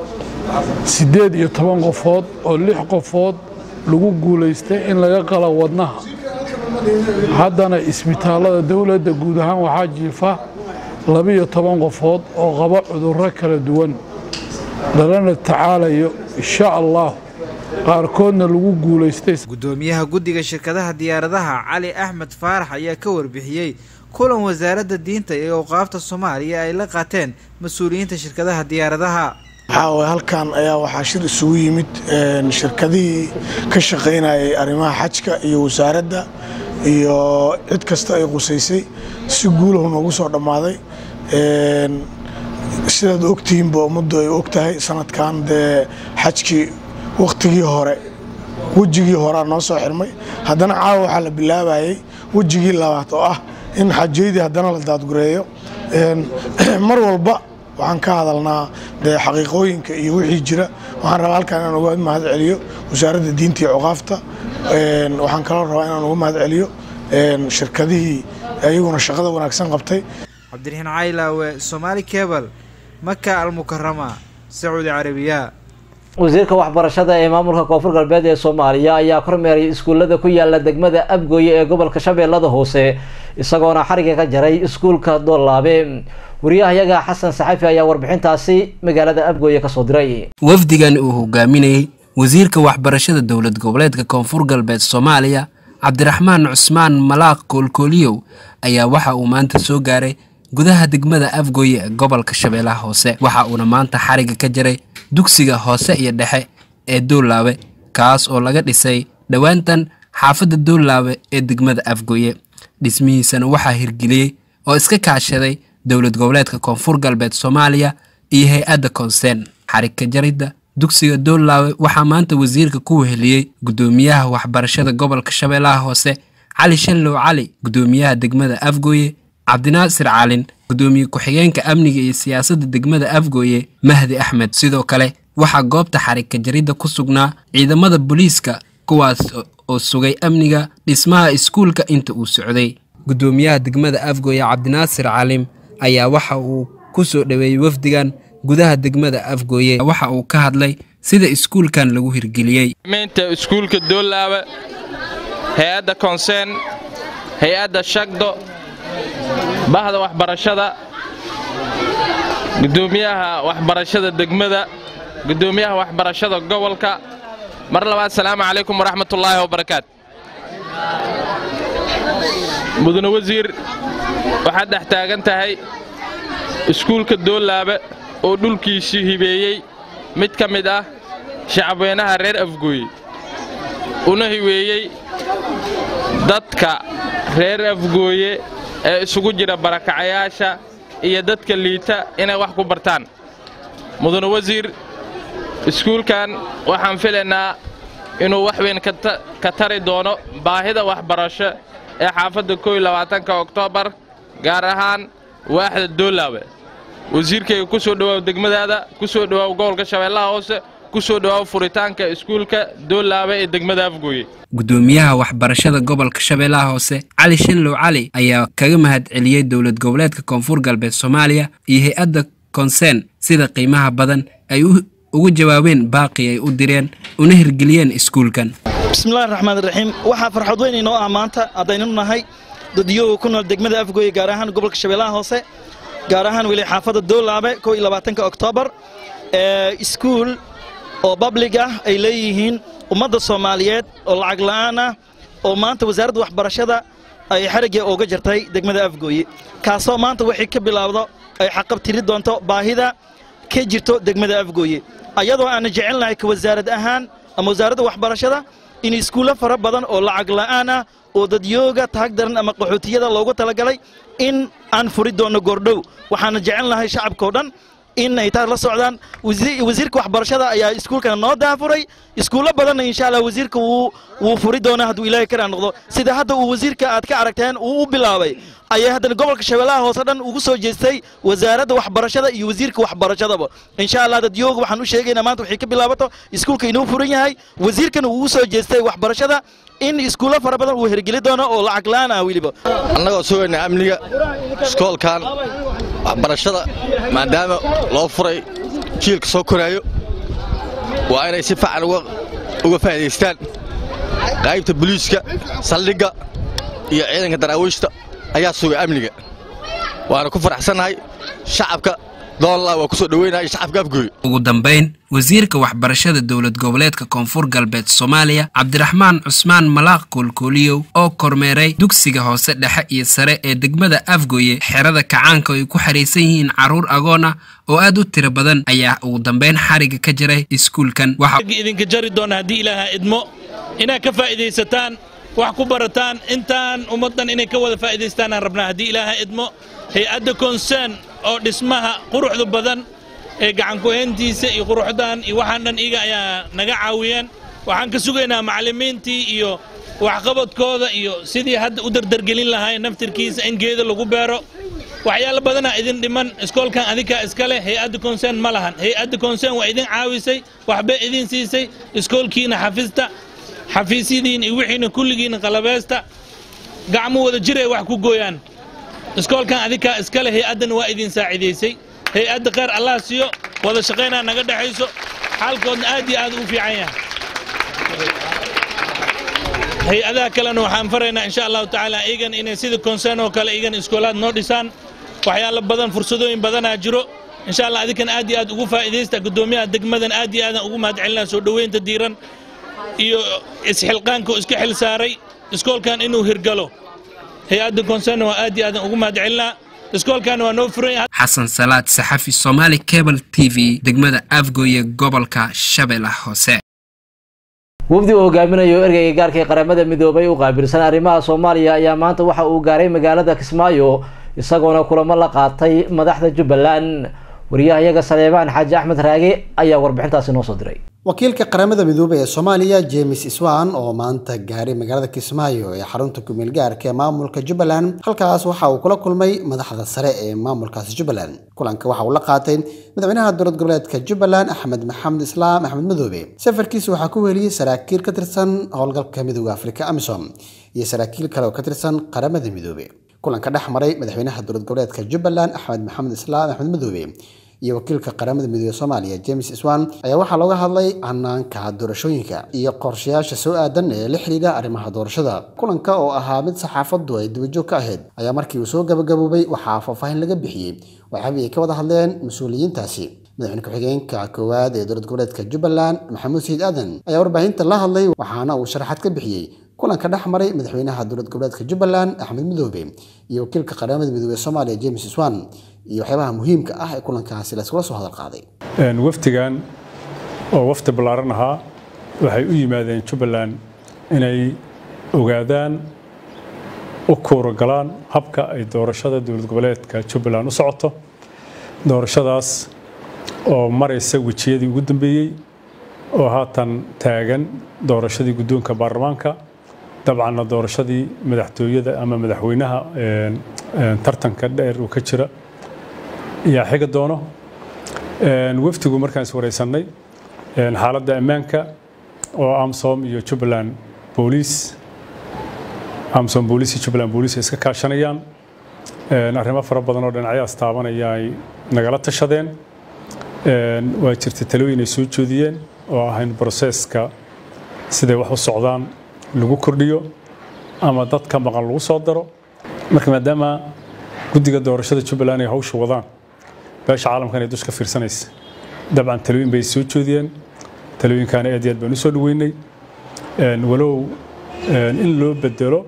18 qofood oo 6 qofood lagu guulaystay in laga qalo wadnaha haddana isbitaalada dawladda guud ahaan waxaa jiifa 12 qofood oo qaba cudurro kala duwan lana tacaalayo insha Allah qaarkoodna lagu guulaystay gudoomiyaha guddiga shirkadaha diyaaradaha Cali Axmed Faarax ayaa ka warbixiyay kulan wasaaradda diinta iyo awqaafta Soomaaliya ay la qaateen mas'uuliyiinta shirkadaha diyaaradaha halkan ayaa waxaa shir isugu yimid shirkadihii ka shaqaynayay arrimaha xajka iyo wasaaradda iyo cid kasta ay qusaysay si guul ah ugu soo dhamaaday sidaad ogtihiin baa ummaddu ay ogtahay sanadkan xajkii waqtigii hore wajigii hore noo soo xirmay haddana caawa waxaa la bilaabayay wajigii labaad oo ah in xajeydii haddana la daadgureeyo mar walba waxaan ka hadalnaa xaqiiqooyinka iyo wixii jira waxaan rabaa halkan inaan uga mahad celiyo wasaaradda diinta iyo awqaafta waxaan kaloo rabaa inaan uga mahad celiyo shirkadihii ayaguna shaqada wanaagsan qabtay Cabdiraxiin Caylaawe Somali Cable Makka al-Mukarrama Saudi Arabia wasiirka waxbarashada ee maamulka koonfur galbeed ee Soomaaliya ayaa kormeeray iskuulada ku yaala degmada Abgooye ee gobolka Shabeellada Hoose isagoona xariga ka jaray iskuulka Doolaabe wariyahayaga Xasan Saxafi ayaa warbixintaasi magaalada Abgooye ka soo diray wafdigan uu hogaaminayay wasiirka waxbarashada dowlad goboleedka koonfur galbeed Soomaaliya Cabdiraxmaan Cusmaan Malaaq Koolkooliyow ayaa waxa uu maanta soo gaaray gudaha degmada Abgooye ee gobolka Shabeellaha Hoose waxa uu maanta xariga ka jaray dugsiga hoose iyo dhexe ee Doolaabe kaas oo laga dhisay dhawaantan xaafadda Doolaabe ee degmada Abgooye dhismihiisana waxaa hirgeliyay oo iska kaashaday dowlad goboleedka koonfur galbeed Soomaaliya iyo hay'adda Consent xariga jaridda dugsiga Doolaabe waxaa maanta wasiirka ku weheliyay gudoomiyaha waxbarashada gobolka Shabeellaha Hoose Cali Shallow Cali gudoomiyaha degmada Abgooye Cabdinaasir Calin gudoomiye ku-xigeenka amniga iyo siyaasadda degmada Abgooye Mahdi Axmed sidoo kale waxa goobta xariga jaridda ku sugnaa ciidamada booliiska kuwaas oo sugay amniga dhismaha iskuulka inta uu socday gudoomiyaha degmada Abgooye Cabdinaasir Calin ayaa waxa uu ku soo dhaweeyay wafdigan gudaha degmada Abgooye waxa uu ka hadlay sida iskuulkan lagu hirgeliyay meenta iskuulka Doolaabe hay'adda Consent hay'adda Shaqdo bahda waxbarashada gudoomiyaha waxbarashada degmada gudoomiyaha waxbarashada gobolka mar labaad salaamu calaykum waraxmatullaahi wabarakaatu mudane wasiir waxaad dhex taagan tahay iskuulka Doolaabe oo dhulkiisii hibeeyey mid ka mid ah shacabweynaha reer Abgooye una hibeeyey dadka reer Abgooye ee isugu jira barakacayaasha iyo dadka liita inay wax ku bartaan mudane wasiir iskuulkan waxaan filaynaa inuu wax weyn ka tari doono baahida waxbarasho ee xaafadda 22 Oktoobar gaar ahaan waaxda Doolaabe wasiirkay ku soo dhawaad degmadaada ku soo dhawaad gobolka Shabeellaha Hoose ku soo dhawaad furitaanka iskuulka Doolaabe ee degmada Abgooye gudoomiyaha waxbarashada gobolka Shabeellaha Hoose Cali Shallow Cali ayaa kaga mahad celiyay dowlad goboleedka koonfur galbeed Soomaaliya iyo hay'adda Consent sida qiimaha badan ay ugu jawaabeen baaqi ay u direen una hirgeliyeen iskuulkan bismillaahir rahmaanir rahiim waxa farxad weyn inoo amaanta adaynu nahay dadyo ku nool degmada Abgooye gaar ahaan gobolka Shabeellaha Hoose gaar ahaan wili xaafadda Doolaabe 22 Oktoobar iskuul oo public ah ay leeyihiin ummadda Soomaaliyeed oo lacag la'aan ah oo maanta wasaaradda waxbarashada ay xariga uga jirtay degmada Afgooye kaasoo maanta wixii ka bilaawdo ay xaqab tiri doonto baahida ka jirto degmada Afgooye ayadoo aan jecelnahay ka wasaarad ahaan ama wasaaradda waxbarashada in iskuulo fara badan oo lacag la'aan ah oo dadyooga taag daran ama qaxootiyada loogu talagalay in aan furi doono goordhow waxaan jecelnahay shacabka oo dhan in ay taas la socdaan wasiirka waxbarashada ayaa iskuulkan noo daafuray iskuulo badan insha Allah wasiirka wuu furi doonaa hadduu Ilaahay ka noqdo sida hadda uu wasiirka aad ka aragteen uu bilaabay ayay hadda gobolka Shabeellaha hoose dhan ugu soo jeestay wasaaradda waxbarashada iyo wasiirka waxbarashadaba insha Allah dadyooga waxaan u sheegaynaa maanta wixii ka bilaabato iskuulka inuu furan yahay wasiirkan uu soo jeestay waxbarashada in iskuulo fara badan uu hirgeli doono oo lacag la'aan ah waliba annagoo sugayna amniga iskoolkan waxbarashada maadaama loo furay jiilka soo koraayo waa inay si fiican uga faa'iidaystaan qaybta booliiska saldhigga iyo ciidanka daraawiishta ayaa sugay amniga waana ku faraxsanahay shacabka doonla waa ku soo dhaweynaya shacabka Afgooye ugu dambeyn wasiirka waxbarashada dawlad goboleedka Koonfur Galbeed Soomaaliya Cabdiraxmaan Cusmaan Malaaq Kulkuliyow oo kormeeray dugsiga hoose dhexe iyo sare ee degmada Afgooye xerada kacaanka ay ku xariisan yihiin caruur agoon ah oo aad u tiro badan ayaa ugu dambeyn xariga ka jiray iskuulkan waxa idinka jari doona hadii Ilaahay idmo ina ka faa'iideysataan wax ku barataan intaan ummadan inay ka wada faa'iideystaan aan rabnaa hadii Ilaahay idmo hay'adda concern oo dhismaha quruxda badan ee gacan ku heentiisa iyo quruxdan iyo waxaan dhan iga ayaa naga caawiyeen waxaan ka sugaynaa macallimiintii iyo waxqabadkooda iyo sidii hadda u dardargelin lahayn naftirkiisa in geeda lagu beero waxyaalo badan idin dhiman iskoolkan adinka iska leh hay'adda concern ma lahan hay'adda concern waa idin caawisay waxba idin siisay iskoolkiina xafista xafiisidiin iyo wixiina kulligiina qalabeesta gacmo wada jiray wax ku gooyaan iskoolkan adinka iska leh hay'adan waa idin saacideysay hay'adda qeer Allah siiyo wada shaqeynaa naga dhaxayso xalkoodna aad iyo aad u fiican yahay hay'adaha kalena waxaan faraynaa insha Allah taala iyagan inay sida concern oo kale iyagan iskoolaad noo dhisaan waxyaalo badan fursadooyin badan jiro insha Allah adinkan aad iyo aad ugu faa'iideysta gudoomiyaha degmadan aad iyo aad ugu mahadcelinaa soo dhaweynta diiran iyo isxilqaanka iska xil saaray iskoolkan inuu hirgalo hay'adda concern waa aad iyo aad ugu mahadcelinaa iskoolkan waa noo furan Xasan Salaad saxafi Somali Cable TV degmada Afgooye gobolka Shabeellaha hoose wafdi oo hogaaminayo ergeyga gaarka qaramada midoobay u qaabilsan arrimaha Soomaaliya ayaa maanta waxa uu gaaray magaalada Kismaayo isagoona kulamo la qaatay madaxda Jubbaland wariyahayaga Saleemaan Xaaji Axmed Raage ayaa warbixintaasi noo soo diray wakiilka qaramada midoobay ee Soomaaliya James Iswaan oo maanta gaaray magaalada Kismaayo ee xarunta kumeel gaarka ee maamulka Jubbaland halkaas waxa uu kula kulmay madaxda sare ee maamulkaas Jubbaland kulanka waxa uu la qaatay madaxweynaha dowlad goboleedka Jubbaland Axmed Maxamed Islaam Axmed Madoobe safarkiisa waxa ku weeliyay saraakiil ka tirsan howlgalka midowga Afrika AMISOM iyo saraakiil kale oo ka tirsan qaramada midoobay kulanka dhexmaray madaxweynaha dowlad goboleedka Jubbaland Axmed Maxamed Islaam Axmed Madoobe iyo wakiilka qaramada midoobay Soomaaliya James Iswaan ayaa waxa looga hadlay hanaanka doorashooyinka iyo qorshayaasha soo aadan ee la xiriira arrimaha doorashada kulanka oo ahaa mid saxaafaddu ay dibadjoog ka ahayd ayaa markii uu soo gabagaboobay waxa faahfaahin laga bixiyay waxa ay ka wada hadleen mas'uuliyiintaasi madaxweyne ku-xigeenka koowaad ee dowlad goboleedka Jubbaland Maxamuud Sayid Aadan ayaa warbaahinta la hadlay waxaana uu sharaxaad ka bixiyay kulanka dhexmaray madaxweynaha dowlad goboleedka Jubbaland Axmed Madoobe iyo wakiilka qaramada midoobay Soomaaliya James Iswaan iyo waxyaabaha muhiimka ah ee kulankaasi la isku soo hadal qaaday waftigan oo wafti balaaran ahaa waxay u yimaadeen Jubbaland inay ogaadaan u koorgalaan habka ay doorashada dowlad goboleedka Jubbaland u socoto doorashadaas oo maraysa wajiyadii ugu dambeeyay oo haatan taagan doorashadii guddoonka baarlamaanka dabcan doorashadii madaxtooyada ama madaxweynaha tartanka dheer uu ka jira yaa xiga doono waftigu markaan is wareysanay xaaladda ammaanka oo AMISOM iyo Jubbaland Police AMISOM Police iyo Jubbaland Police iska kaashanayaan arrimo fara badan oo dhinacyaas taabanaya ay nagala tashadeen waa jirtay talooyin ay soo jeediyeen oo ahayn processka siday wax u socdaan lagu kordhiyo ama dadka maqan lagu soo daro marka maadaama guddiga doorashada Jubbaland ay hawsha wadaan beesha caalamkan ay dushka fiirsanaysa dabcan talooyin bay soo jeediyeen talooyinkaana aad iyo aad baan u soo dhaweynay walow in loo bedelo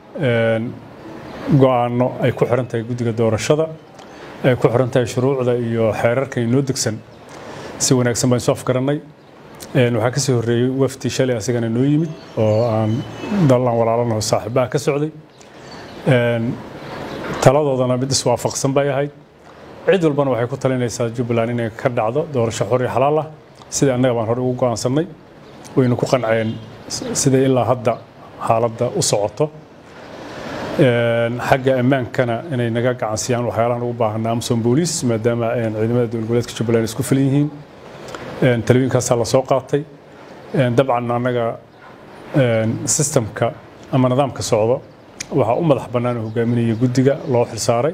go'aano ay ku xiran tahay guddiga doorashada ay ku xiran tahay shuruucda iyo xeerarka inoo degsan si wanaagsan baan soo afgarannay waxaa ka soo horreeyey wafdi shalay asagana noo yimid oo aan dalan walaalanaho saaxiibaha ka socday taladoodana mid iswaafaqsan bay ahayd cid walbana waxay ku talinaysaa Jubbaland inay ka dhacdo doorasho xor iyo xalaal ah sida annaga baan hore ugu go'aansanay wayna ku qanceen sida ilaa hadda xaaladda u socoto xagga ammaankana inay naga gacansiyaan waxyaalahan ugu baahanaa Amsom Police maadaama ciidamada dowlad goboleedka Jubbaland isku filan yihiin talooyinkaasaa la soo qaatay dabcan annaga systemka ama nidaamka socdo waxaa u madax bannaan hogaaminaya guddiga loo xilsaaray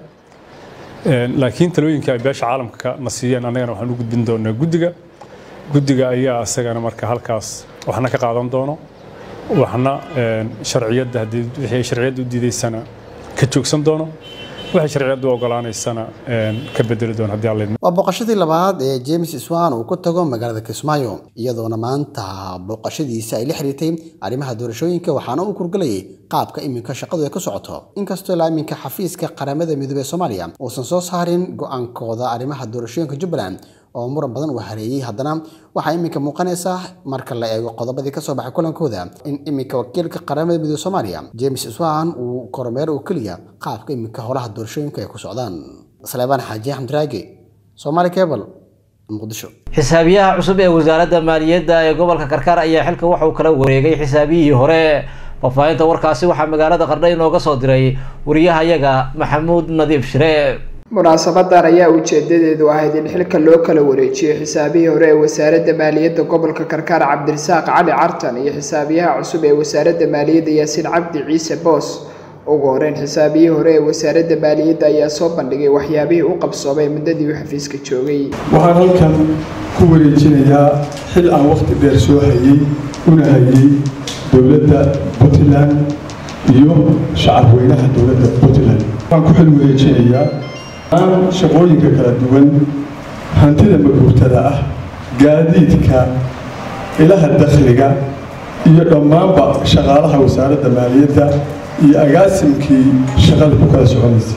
laakiin talooyinka ay beesha caalamka na siiyeen annagana waxaan u gudbin doonaa guddiga ayaa asagana marka halkaas waxna ka qaadan doono waxna sharciyadda haddii wixii sharciyadda u diidaysana ka joogsan doono waxay sharciyaddu ogolaanaysana ka bedeli doono haddii alla waa booqashadii labaad ee James Iswaan uu ku tago magaalada Kismaayo iyadoona maanta booqashadiisa ay la xiriirtay arrimaha doorashooyinka waxaana uu kurgalayay qaabka iminka shaqadu ay ka socoto inkastoo la iminka xafiiska qaramada midoobay Soomaaliya uusan soo saarin go'aankooda arrimaha doorashooyinka Jubbaland oo muran badan u hareeyay haddana waxa iminka muuqanaysa marka la eego qodobadii ka soo baxay kulankooda in iminka wakiilka qaramada midoobay Soomaaliya James Iswaan uu kormeer u kaliya qaabka iminka howlaha doorashooyinka ay ku socdaan Salebaan Xaaji Axmed Raage Somali Cable Muqdisho xisaabiyaha cusub ee wasaaradda maaliyadda ee gobolka Karkaar ayaa xilka waxa uu kala wareegay xisaabiyihii hore faafahinta warkaasi waxaa magaalada Qardho inooga soo diray wariyahayaga Maxamuud Nadiif Shire munaasabadan ayaa ujeedadeedu ahayd in xilka loo kala wareejiyo xisaabihii hore ee wasaaradda maaliyadda gobolka Karkaar Cabdirasaaq Cali Cartan iyo xisaabiyaha cusub ee wasaaradda maaliyadda Yaasiin Cabdi Ciise Boos ugu horeyn xisaabihii hore ee wasaaradda maaliyadda ayaa soo bandhigay waxyaabihii uu qabsoomay muddadii uu xafiiska joogay waxaan halkan ku wareejinayaa xil aan waqti dheer soo hayay una hayay dowladda Puntland iyo shacabweynaha dowladda Puntland waxaan ku xil wareejinayaa shaqooyinka kala duwan hantida maguurtada ah gaadiidka ilaha dakhliga iyo dhammaanba shaqaalaha wasaaradda maaliyadda iyo agaasimkii shaqada ku kala soconaysay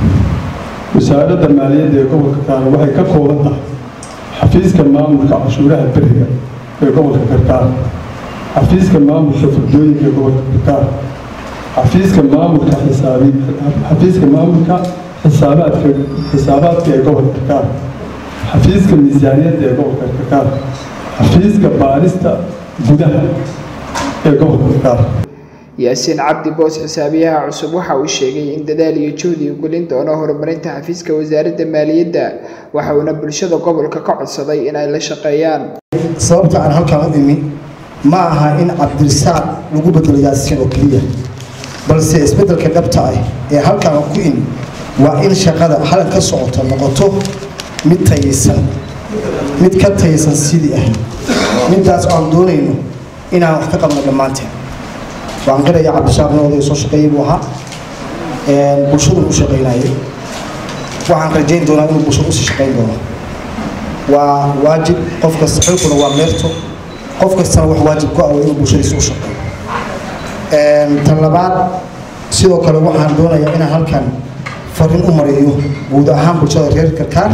wasaaradda maaliyadda ee gobolka Karkaar waxay ka kooban tahay xafiiska maamulka cashuuraha beriga ee gobolka Karkaar xafiiska maamulka furdooyinka ee gobolka Karkaar xafiiska maamulka xisaabaadka ee gobolka Karkaar xafiiska miisaaniyadda ee gobolka Karkaar xafiiska baarista gudaha ee gobolka Karkaar Yaasiin Cabdi Boos xisaabiyaha cusub waxa uu sheegay in dadaal iyo juhdi uu gelin doono horumarinta xafiiska wasaaradda maaliyadda waxa uu bulshada gobolka ka codsaday in ay la shaqeeyaan sababta aan halkan u imi ma aha in Cabdirasaaq lagu bedelo Yaasiin oo kaliya balse isbedelka dhabta ah ee halkan ku imi waa in shaqada xal ka socoto noqoto mid ka taysan sidii ah midaas aan doonayno inaan wax ka qabno dhamaanteen waan qiraya Cabdirasaaq oo soo shaqeeyay buu ahaa bulshadu u shaqeynayay waxaan rajayn doonaa inuu bulshadu u shaqeyn doono waa waajib qof kasta xilkuna waa meerto qof kasta wax waajib ku ah inuu bulshadiisa u shaqeeyo tan labaad sidoo kale waxaan doonayaa inaan halkan fariin u mariyo guud ahaan bulshada reer Karkaar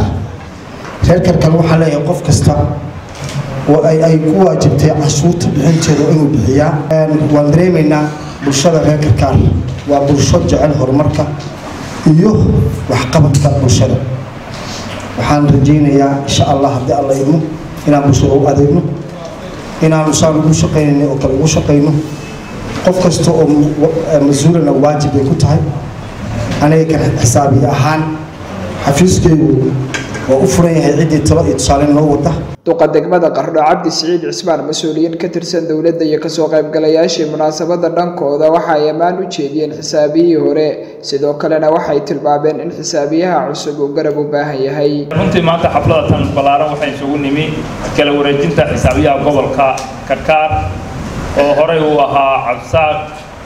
waxaa leeyahay qof kasta oo ay ku waajibtay cashuurta bixinteeda inuu bixiyaa waan dareemaynaa bulshada reer Karkaar waa bulsho jecel horumarka iyo waxqabadka bulshada waxaan rajaynayaa insha Allah haddii alla idmo inaan bulshada u adeegno inaan saan ugu shaqeynayno oo kale ugu shaqeyno qof kasta oo mas'uulna waajib ay ku tahay aniga kan xisaabi ahaan xafiiskaygu oo u furan yahay cidii talo iyo tusaale noo wada duqa degmada Qardho Cabdi Siciid Cismaan mas'uuliyiin ka tirsan dowladda iyo ka soo qaybgalayaashii munaasabada dhankooda waxa ay ammaan u jeediyeen xisaabihii hore sidoo kalena waxay tilmaameen in xisaabiyaha cusub uu garab u baahan yahay runtii maanta xafladatan balaaran waxay isugu nimi kala wareejinta xisaabiyaha gobolka Karkaar oo hore uu ahaa Cabdirasaaq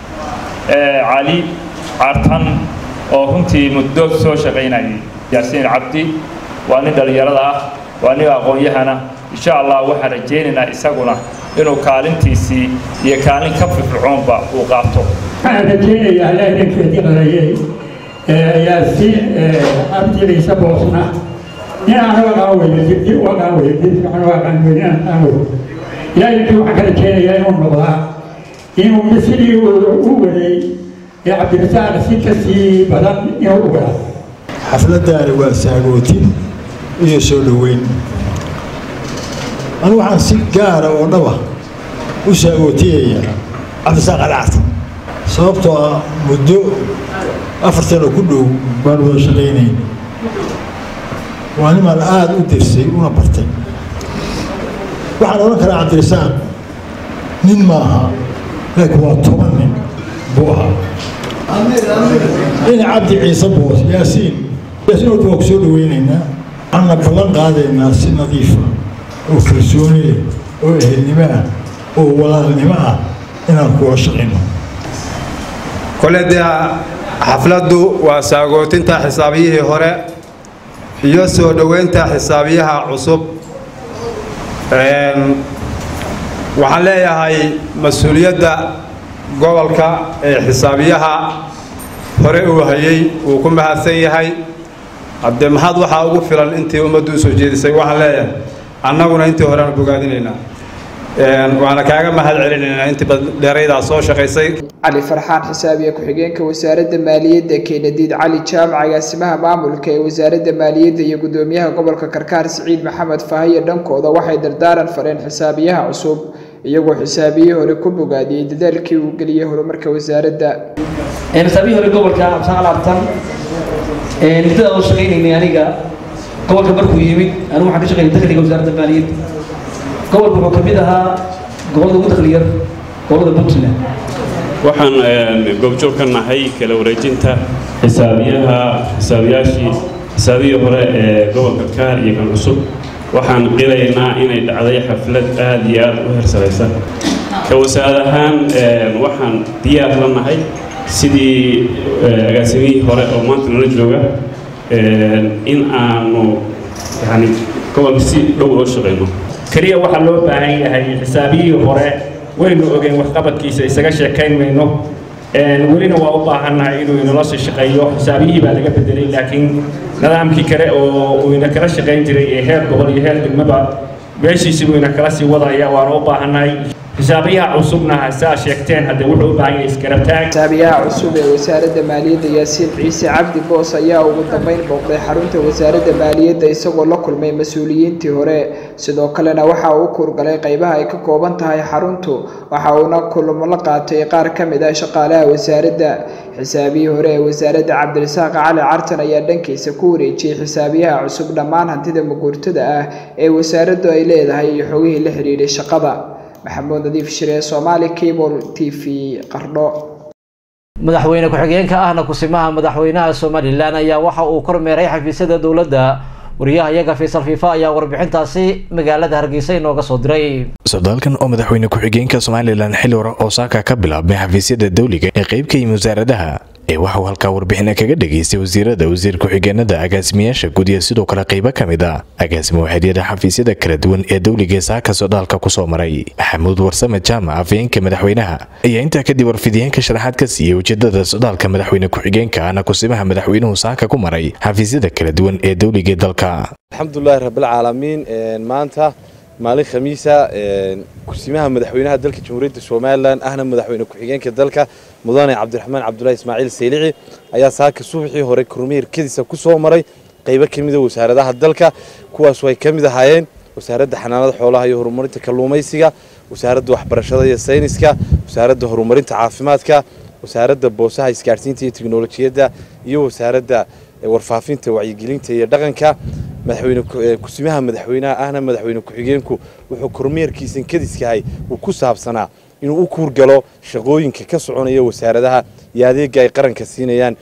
Cali Cartan oo runtii muddo soo shaqeynayay Yaasiin Cabdi waa nin dhalinyarada ah waa nin aqoon-yahana insha allah waxaan rajaynaynaa isaguna inuu kaalintiisii iyo kaalin ka firfircoonba uu qaato waxaan rajaynayaa ilaahay dhankeedii qarayay yaasiin cabdi ciise boosna nin aan waaqaan weyne dib waaqaan weyne dib fiican waaqaan weyne aan weyne ilaahay dankii waxaan ka rajaynayaa inuu noqdaa inuu sidii u waday ee cabdirasaaq si ka sii badan inuu u wadaa xafladdaani waa saagootin iyo soo dhoweyn anu waxaan si gaara oo dhaba u saagootiyayaa cabdirasaaq cali cartan sababtoo ah muddo 4 sano ku dhow baan wada shaqaynayna waa nimaan aada u dirsay una bartay waxaan odhan karaa cabdirasaaq nin maaha laakiin waa 10 nin buu ahaa in cabdi ciise boos yaasiin ood waa ku soo dhaweynaynaa waxaana ballan qaadaynaa si nadiifa oo kalsooni leh oo ehelnimo ah oo walaalnimo ah inaan kuwa shaqayno kole dee xafladdu waa saagootinta xisaabiyihii hore iyo soo dhoweynta xisaabiyaha cusub waxaan leeyahay mas-uuliyadda gobolka ee xisaabiyaha hore uu hayay wuu ku mahadsan yahay haddee maxaad waxaa ugu filan intii ummaddu u soo jeedisay waxaan leeyahay annaguna intii hore aan bogaadinaynaa waana kaaga mahad celinaynaa intii dheeraydaa soo shaqaysay cali farxaan xisaabiye ku-xigeenka wasaaradda maaliyadda keenadiid cali jaamac agaasimaha maamulka ee wasaaradda maaliyadda iyo gudoomiyaha gobolka karkaar siciid maxamed faahiye dhankooda waxay dardaaran fareen xisaabiyaha cusub iyagoo xisaabiyihii hore ku bogaadiyey dadaalkii uu geliyey horumarka wasaaradda xisaabiyihii hore gobolka cabdirasaaq laabtan muddada aan shaqaynaynay aniga gobolka markuu yimid anigu waxaan ka shaqaynay dakhliga wasaaradda maaliyadda gobolka wuxuu ka mid ahaa gobolada ugu dakhli yar gobolada puntland waxaan goobjoog ka nahay kala wareejinta xisaabiyihii hore ee gobolka kaar iyo kan cusub waxaan qilaynaa inay dhacday xaflad aad iyo aad u hersaraysa ka wasaarad ahaan waxaan diyaar la nahay sidii agaasimihii hore oo maanta nala jooga in aanu yani gobolka si dhow loo shaqayno kaliya waxaa loo baahan yahay xisaabiyihii hore waynu ogeen waxqabadkiisa isaga sheekayn mayno welina waa u baahannahay inuu inala sii shaqeeyo xisaabiyihii baa laga bedelay laakiin nidaamkii kale oo uu ina kala shaqayn jiray ee heer gobol iyo heer degmaba meeshiisii buu ina kala sii wadaya waana u baahannahay xisaabiyaha cusubna saa sheegteen hadda wuxuu u baahan yahay iskarabtaag xisaabiyaha cusub ee wasaaradda maaliyadda yaasiin ciise cabdi boos ayaa ugu dambeyn booqday xarunta wasaaradda maaliyadda isagoo la kulmay mas-uuliyiintii hore sidoo kalena waxa uu u kurgalay qaybaha ay ka kooban tahay xaruntu waxa uuna kulamo la qaatay qaar ka mid ah shaqaalaha wasaaradda xisaabiyihii hore ee wasaaradda cabdirasaaq cali cartan ayaa dhankiisa ku wareejiyey xisaabiyaha cusub dhammaan hantida maguurtada ah ee wasaaraddu ay leedahay iyo xogihii la xiriiray shaqada maxamuud nadiif shire Somali Cable TV Qardho madaxweyne ku-xigeenka ahna kusimaha madaxweynaha Somaliland ayaa waxa uu kormeeray xafiisyada dawladda wariyaha iyaga Faisal Fifa ayaa warbixintaasi magaalada Hargeysa inooga soo diray sodaalkan oo madaxweyne ku-xigeenka Somaliland xilli hore oo saaka ka bilaabay xafiisyada dawliga ee qayb ka yimid wasaaradaha waxa halka warbixin kaga dhageystay wasiir ku-xigeenada agaasimayaasha guud iyo sidoo kale qayb ka mid ah agaasimo waxyeelada xafiisyada kala duwan ee dawliga saaka sodaalka ku soo maray Maxamuud Warsame Jaamac afayeenka madaxweynaha ayaa inta kadib warfidiyeenka sharaxaad ka siiyay ujeedada sodaalka madaxweyne ku-xigeenka ana kusimaha madaxweynuhu saaka ku maray xafiisyada kala duwan ee dawliga dalka alxamdulillaah rabbil caalamiin maanta maalin khamiisa kusimaha madaxweynaha dalka Jamhuuriyadda Soomaaliland ahna madaxweyne ku-xigeenka dalka mudane Cabdiraxmaan Cabdullaahi Ismaaciil Saylici ayaa saaka subaxii hore kormeer kadiisa ku soo maray qaybo kamid ah wasaaradaha dalka kuwaas way kamid ahaayeen wasaaradda xanaanada xoolaha iyo horumarinta kalluumaysiga wasaaradda waxbarashada iyo sayniska wasaaradda horumarinta caafimaadka wasaaradda boosaha isgaarsiinta iyo tiknoolajiyadda iyo wasaaradda warfaafinta wacyigelinta iyo dhaqanka madaxweyne kusimaha madaxweynaha ahna madaxweyne ku-xigeenku wuxuu kormeerkiisan kadiskahay uu ku saabsanaa inuu u kuurgalo shaqooyinka ka soconaya wasaaradaha iyo adeega ay qaranka siinayaan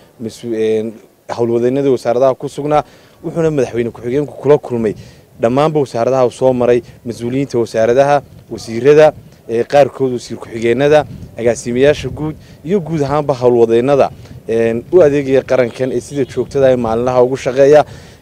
howlwadeennada wasaaradaha ku sugnaa wuxuuna madaxweyne ku-xigeenku kula kulmay dhammaanba wasaaradaha uu soo maray mas-uuliyiinta wasaaradaha wasiirada qaarkood wasiir ku-xigeenada agaasimayaasha guud iyo guud ahaanba howlwadeennada u adeegaya qarankan ee sida joogtada ay maalinlaha ugu shaqeeya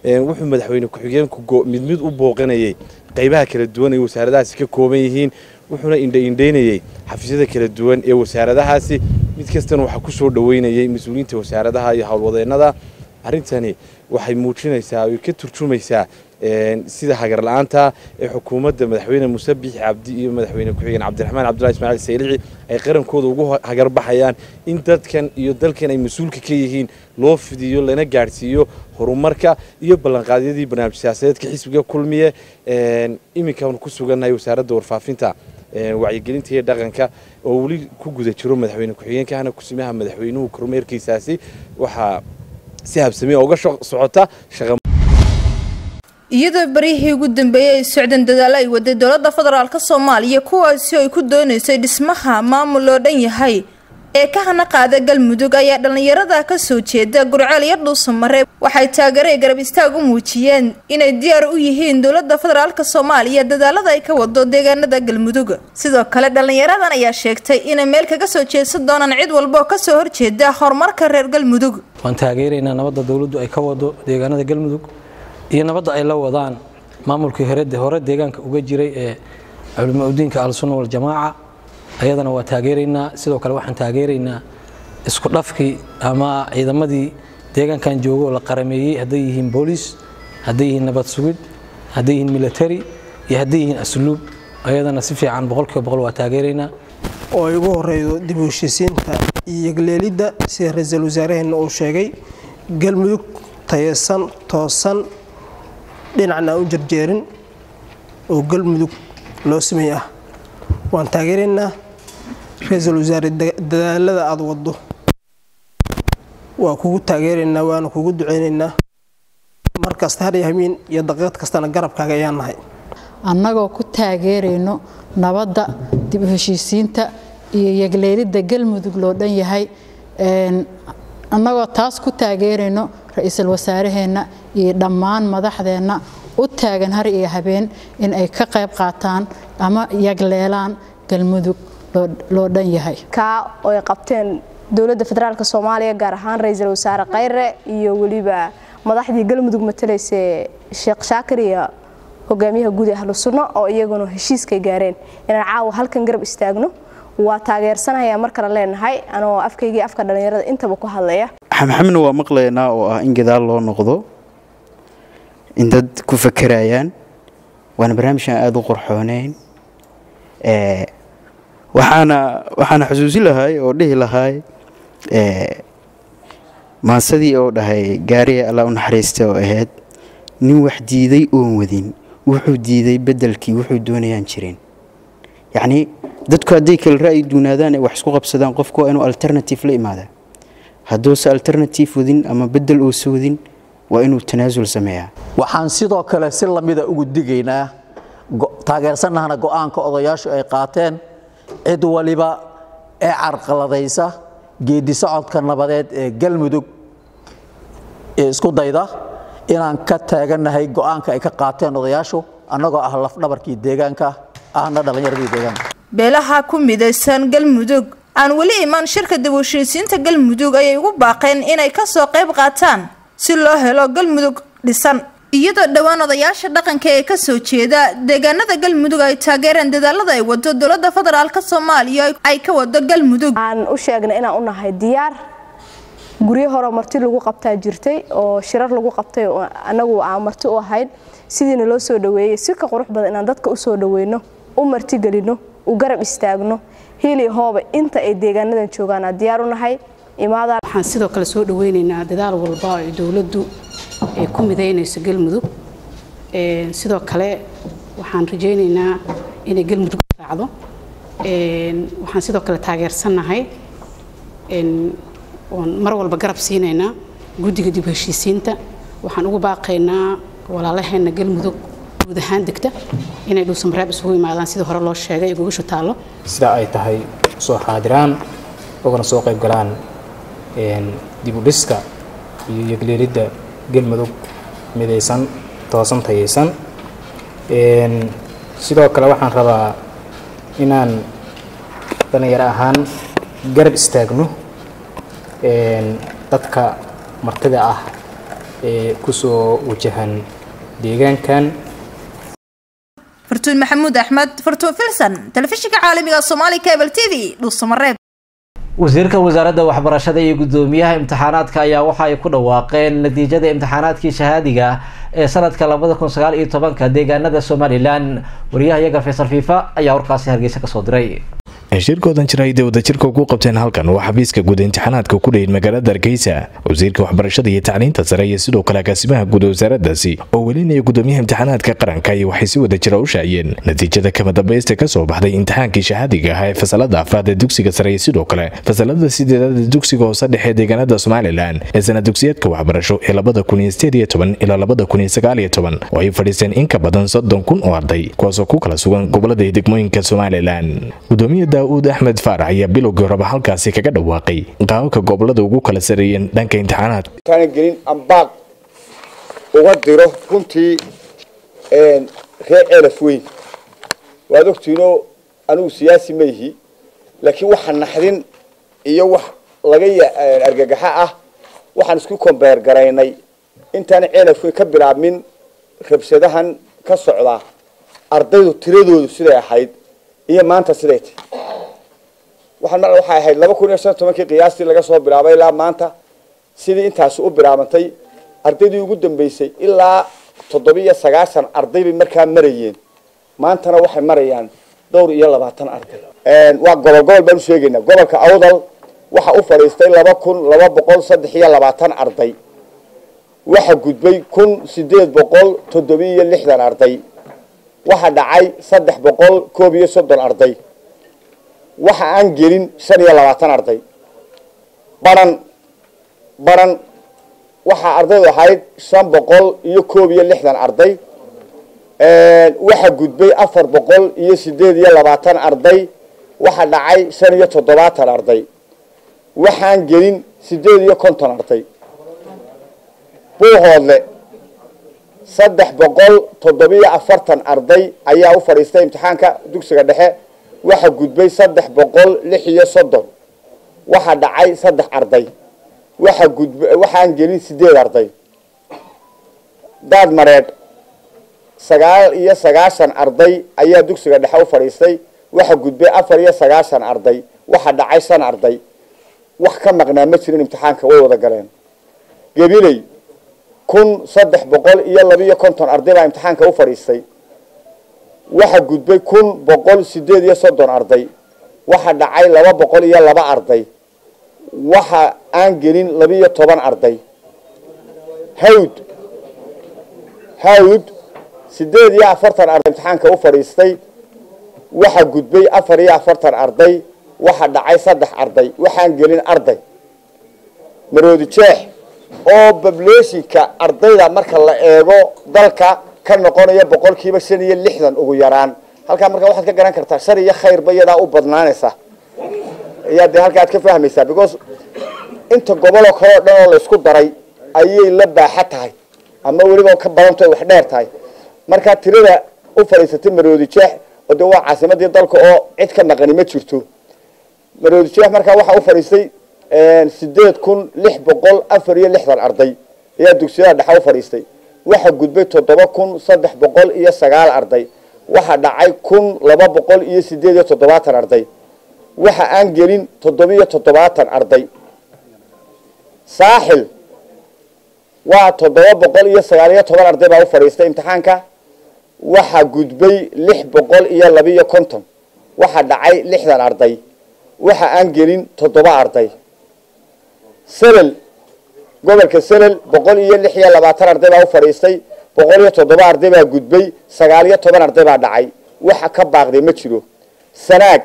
wuxuu madaxweyne ku-xigeenku mid u booqanayay qaybaha kala duwan ee wasaaradahaasi ka kooban yihiin wuxuuna indhaynayay xafiisyada kala duwan ee wasaaradahaasi mid kastana waxa ku soo dhaweynayay mas'uuliyiinta wasaaradaha iyo howlwadeennada arrintani waxay muujinaysaa oo ka turjumaysaa sida hagar la'aanta ee xukuumadda madaxweyne Muuse Biixi Cabdi iyo madaxweyne ku-xigeen Cabdiraxmaan Cabdullaahi Ismaaciil Saylici ay qarankooda ugu hagar baxayaan in dadkan iyo dalkan ay mas'uulka ka yihiin loo fidiyo lana gaarsiiyo horumarka iyo ballanqaadyadii barnaamij siyaasadeedka xisbiga kulmiye iminkan ku sugannahay wasaaradda warfaafinta wacyigelinta iyo dhaqanka oo weli ku guda jiro madaxweyne ku-xigeenkana kusimaha madaxweynuhu kormeerkiisaasi waxaa si habsami uga socota shaqo iyadoo barihii ugu dambeeyay ay socdeen dadaalo ay waday dowladda federaalka Soomaaliya kuwaasi ay ku doonaysay dhismaha maamul loo dhan yahay ee ka hana qaada galmudug ayaa dhalinyarada ka soo jeeda Gurceel iyo Dhuusamareeb waxay taageeray garab istaag u muujiyeen inay diyaar u yihiin dowladda federaalka Soomaaliya dadaalada ay ka wado deegaanada galmudug sidoo kale dhalinyaradan ayaa sheegtay inay meel kaga soo jeedsan doonaan cid walba oo ka soo horjeeda horumarka reer galmudug waan taageeraynaa nabadda dowladdu ay ka wado deegaanada galmudug iyo nabadda ay la wadaan maamulkii hore deegaanka uga jiray ee culimada diinka al-sunna wal jamaa ayadana waa taageeraynaa sidoo kale waxaan taageeraynaa isku dhafkii ama ciidamadii deegaankan joogo la qarameeyay haday yihiin booliis haday yihiin nabad sugid haday yihiin military iyo haday yihiin asluub ayadana si fiican 100% waa taageeraynaa oo ay ugu horeeyo dib u heshiisiinta iyo galeelida sida ra'iisul wasaaraha uu sheegay galmudug tayasan toosan dhinacna u jarjeerin oo galmudug loo sameeyay waan taageeraynaa ra'iisul wasaare dadaalada aad wado waa kugu taageeraynaa waana kugu duceynaynaa markasta har yahmiin iyo daqiiqad kastana garabkaaga ayaan nahay annagoo ku taageerayno nabadda dib u heshiisiinta iyo yagleelida galmudug loo dhan yahay annagoo taas ku taageerayno ra'iisul wasaaraheena iyo dhammaan madaxdeena u taagan har iyo habeen in ay ka qayb qaataan ama yagleelaan galmudug loo dhan yahay ka oo ay qabteen dowladda federaalka Soomaaliya gaar ahaan ra'iisul wasaare Khayre iyo waliba madaxdii galmudug matalaysay Sheekh Shaakir iyo hogaamiyaha guud ee Ahlusunna oo iyaguna heshiiska gaareen inaan caawa halkan garab istaagno waa taageersanayaa marka la leenahay anoo afkayga afka dhalinyarada intaba ku hadlaya maxamna waa maqlaynaa oo ah in gadaal loo noqdo in dad ku fakarayaan waana barnaamij aad u qurxooneyn waxaana xusuusin lahay oo dhihi lahay maasadii oo dhahay gaariga alla u naxariistay oo ahayd nin wax diiday oo wadin wuxuu diiday bedelkii wuxuu doonayaan jirin yacni dadku hadday kala ra'yi duunaadaan ee wax isku qabsadaan qofku waa inuu alternative la imaada hadduuse alternative wadin ama bedel uusa wadin waa inuu tanaasul sameeyaa waxaan sidoo kale si lamida ugu digaynaa taageersanahana go'aanka odayaashu ay qaateen cid waliba ee carqaladaysa geedi socodka nabadeed ee galmudug ee isku dayda inaan ka taaganahay go'aanka ay ka qaateen odayaashu annagoo ah laf dhabarkii deegaanka ahna dhalinyaradii deegaanka beelaha ku midaysan galmudug aan wali iman shirka dib u heshiisiinta galmudug ayay ugu baaqeen inay ka soo qayb qaataan si loo helo galmudug dhisan iyadoo dhawaan odayaasha dhaqanka ee ka soo jeeda deegaanada galmudug ay taageereen dadaalada ay wado dowladda federaalka Soomaaliya ay ka wado galmudug aan u sheegnay inaan u nahay diyaar guriyo hore marti lagu qabtaa jirtay oo shirar lagu qabtay oo anagu aan marti u ahayd sidii loo soo dhaweeyay si ka qurux badan inaan dadka u soo dhaweeyno u marti galino u garab istaagno hili hooba inta ay deegaanadan joogaan diyaar u nahay imaada waxaan sidoo kale soo dhaweynaynaa dadaal walba oo dawladdu ay ku mideynayso galmudug sidoo kale waxaan rajaynaynaa inay galmudug raacdo waxaan sidoo kale taageersanahay oon mar walba garab siinaynaa guddiga dib heshiisiinta waxaan ugu baaqaynaa walaalaheena galmudug guud ahaan degta inay Dhuusamareeb isugu yimaadaan sida hore loo sheegay gogasho taalo sida ay tahay soo xaadiraan ogana soo qayb galaan dib u dhiska iyo yagleelida galmudug midaysan toosan tayaysan sidoo kale waxaan rabaa inaan dhalinyaro ahaan garab istaagno dadka martida ah kusoo wajahan deegaankan. فرتون محمود أحمد فرتون فلسن تلفزيون عالمي الصومالي كابل تي في للصمرات. wasiirka wasaaradda waxbarashada iyo gudoomiyaha imtixaanaadka ayaa waxa ay ku dhawaaqeen natiijada imtixaanaadkii shahaadiga ee sanadka 2019 deegaanada Somaliland. wariyaha Faysal Fifa ayaa warkaasi Hargeysa ka soo diray. shirkoodan jiraayay wadajirka ugu qabteen halkan waa xafiiska guud imtixaanaadka ku dheeyay magaalada Hargeysa. wasiirka waxbarashada iyo tacliinta sare iyo sidoo kale agaasimaha guud wasaaraddaasi oo welinaya gudoomiyaha imtixaanaadka qaranka iyo waxay si wadajir u shaaciyeen natiijada kama dambaysta ka soo baxday imtixaankii shahaadiga ah ee fasalada afraad ee dugsiga sare iyo sidoo kale fasalada sideedaad ee dugsiga hoose dhexe deegaanada Somaliland ee sanad dugsiyeedka waxbarasho ee 2018 ilaa 2019 oo ay fadhiisteen in ka badan 30,000 oo arday kuwaas oo ku kala sugan gobolada iyo degmooyinka Somaliland. gudoomiyaha Daawud Ahmed Faarax ayaa bilowgii hore halkaasi kaga dhawaaqay qaabka gobolada ugu kala sareeyeen dhanka imtixaanaadka. Kaan gelin ambaaq uga diro runtii reer elafweyn waad ogtiino anigu siyaasi ma yihi laakiin waxa naxdin iyo wax laga argagaxa ah waxaan isku kombeer garaynay intaan elafweyn ka bilaabmin rabshadahan ka socda ardaydu tiradoodu siday ahayd iyo maanta siday waxay ahayd 2015 qiyaastii laga soo bilaabay ilaa maanta sidii intaas u bilaabantay ardaydii ugu dambeysay ilaa 790 arday bay markaa marayeen maantana waxay marayaan dhowr iyo 20 arday waa gobol baan sheegaynaa gobolka Awdal waxa u fariistay 2223 arday waxa gudbay 1860 arday waxa dhacay 330 arday waxa aan gelin 25 arday baran waxa ardaydu ahayd 560 arday waxa gudbay 428 arday waxa dhacay 75 arday waxaan gelin 58 arday buuhoodle 347 arday ayaa u fariistay imtixaanka dugsiga dhexe waxa gudbay 336 waxa dhacay 3 arday waxaan gelin 8 arday daad mareed 99 arday ayaa dugsiga dhexe u fariistay waxa gudbay 94 arday waxa dhacay 5 arday wax ka maqnaa ma jirin imtixaanka way wada galeen gabilay 1352 arday baa imtixaanka u fariistay waxa gudbay 1138 arday waxa dhacay 202 arday waxa aan gelin 12 arday hawd 48 arday imtixaanka u fariistay waxa gudbay 44 arday waxa dhacay 3 arday waxaan gelin arday maroodi jeex oo populationka ardayda marka la eego dalka ka noqonaya 60% ugu yaraan halka marka waxaad ka garan kartaa shar iyo khayr bayada u badnaanaysa iyada halka aad ka fahmaysaa because inta gobol kale dhan oo la isku daray ayay la baaxad tahay ama waliba ka badantay wax dheer tahay marka tirada u fariisatay maroodi jeex oo waa caasimadii dalka oo cid ka maqani ma jirto maroodi jeex marka waxa u fariistay 8664 arday ayaa dugsiyada dhexe u fariistay waxa gudbay 7309 arday waxa dhacay 1287 arday waxa aan gelin 77 arday saaxil waa 719 arday baa u fariistay imtixaanka waxa gudbay 652 waxa dhacay 60 arday waxa aan gelin 7 arday Selel gobolka Selel 126 arday baa u fariistay 107 arday baa gudbay 19 arday baa dhacay waxa ka baaqday ma jiro Sanaag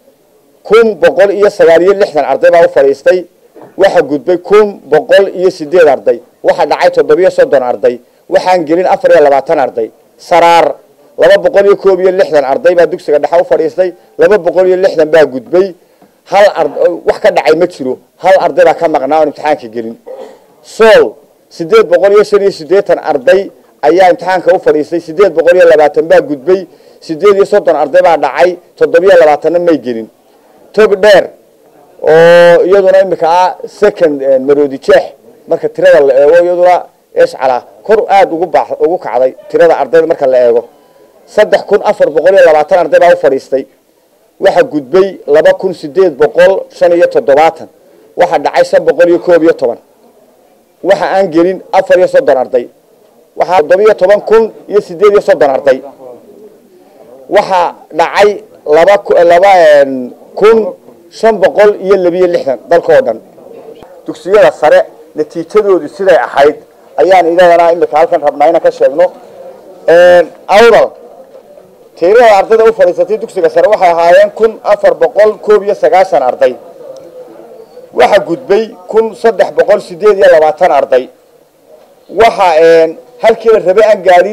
1169 arday baa u fariistay waxa gudbay 1108 arday waxa dhacay 730 arday waxaan gelin 24 arday Saraar 261 arday baa dugsiga dhexe u fariistay 260 baa gudbay hal wax ka dhacay ma jiro hal arday baa ka maqnaa imtixaanka gelin Sool 885 arday ayaa imtixaanka u fariistay 820 baa gudbay 830 arday baa dhacay 720 may gelin tog dheer oo iyaduna imika second maroodi jeex marka tirada la eego iyaduna eshcala kor aad ugu kacday tirada ardayda marka la eego 3420 arday baa u fadhiistay waxa gudbay 2875 waxa dhacay 511 waxa aan gelin 34 arday waxa 17038 arday waxa dhacay 2562 dalkoo dhan dugsiyada sare natiijadoodu siday ahayd ayaan idadana imika halkan rabnaa inaan ka sheegno awdal tirada ardayda u fadhiisatay dugsiga sare waxay ahaayeen 1491 arday waxa gudbay 1328 arday waxa halkii la rabay aan gaarin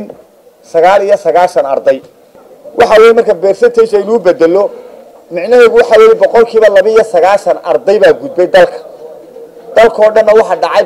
99 arday waxa weey marka percentage ay loo bedelo micnaheedu waxa weey 29 arday baa gudbay dalkoo dhan waxa dhacay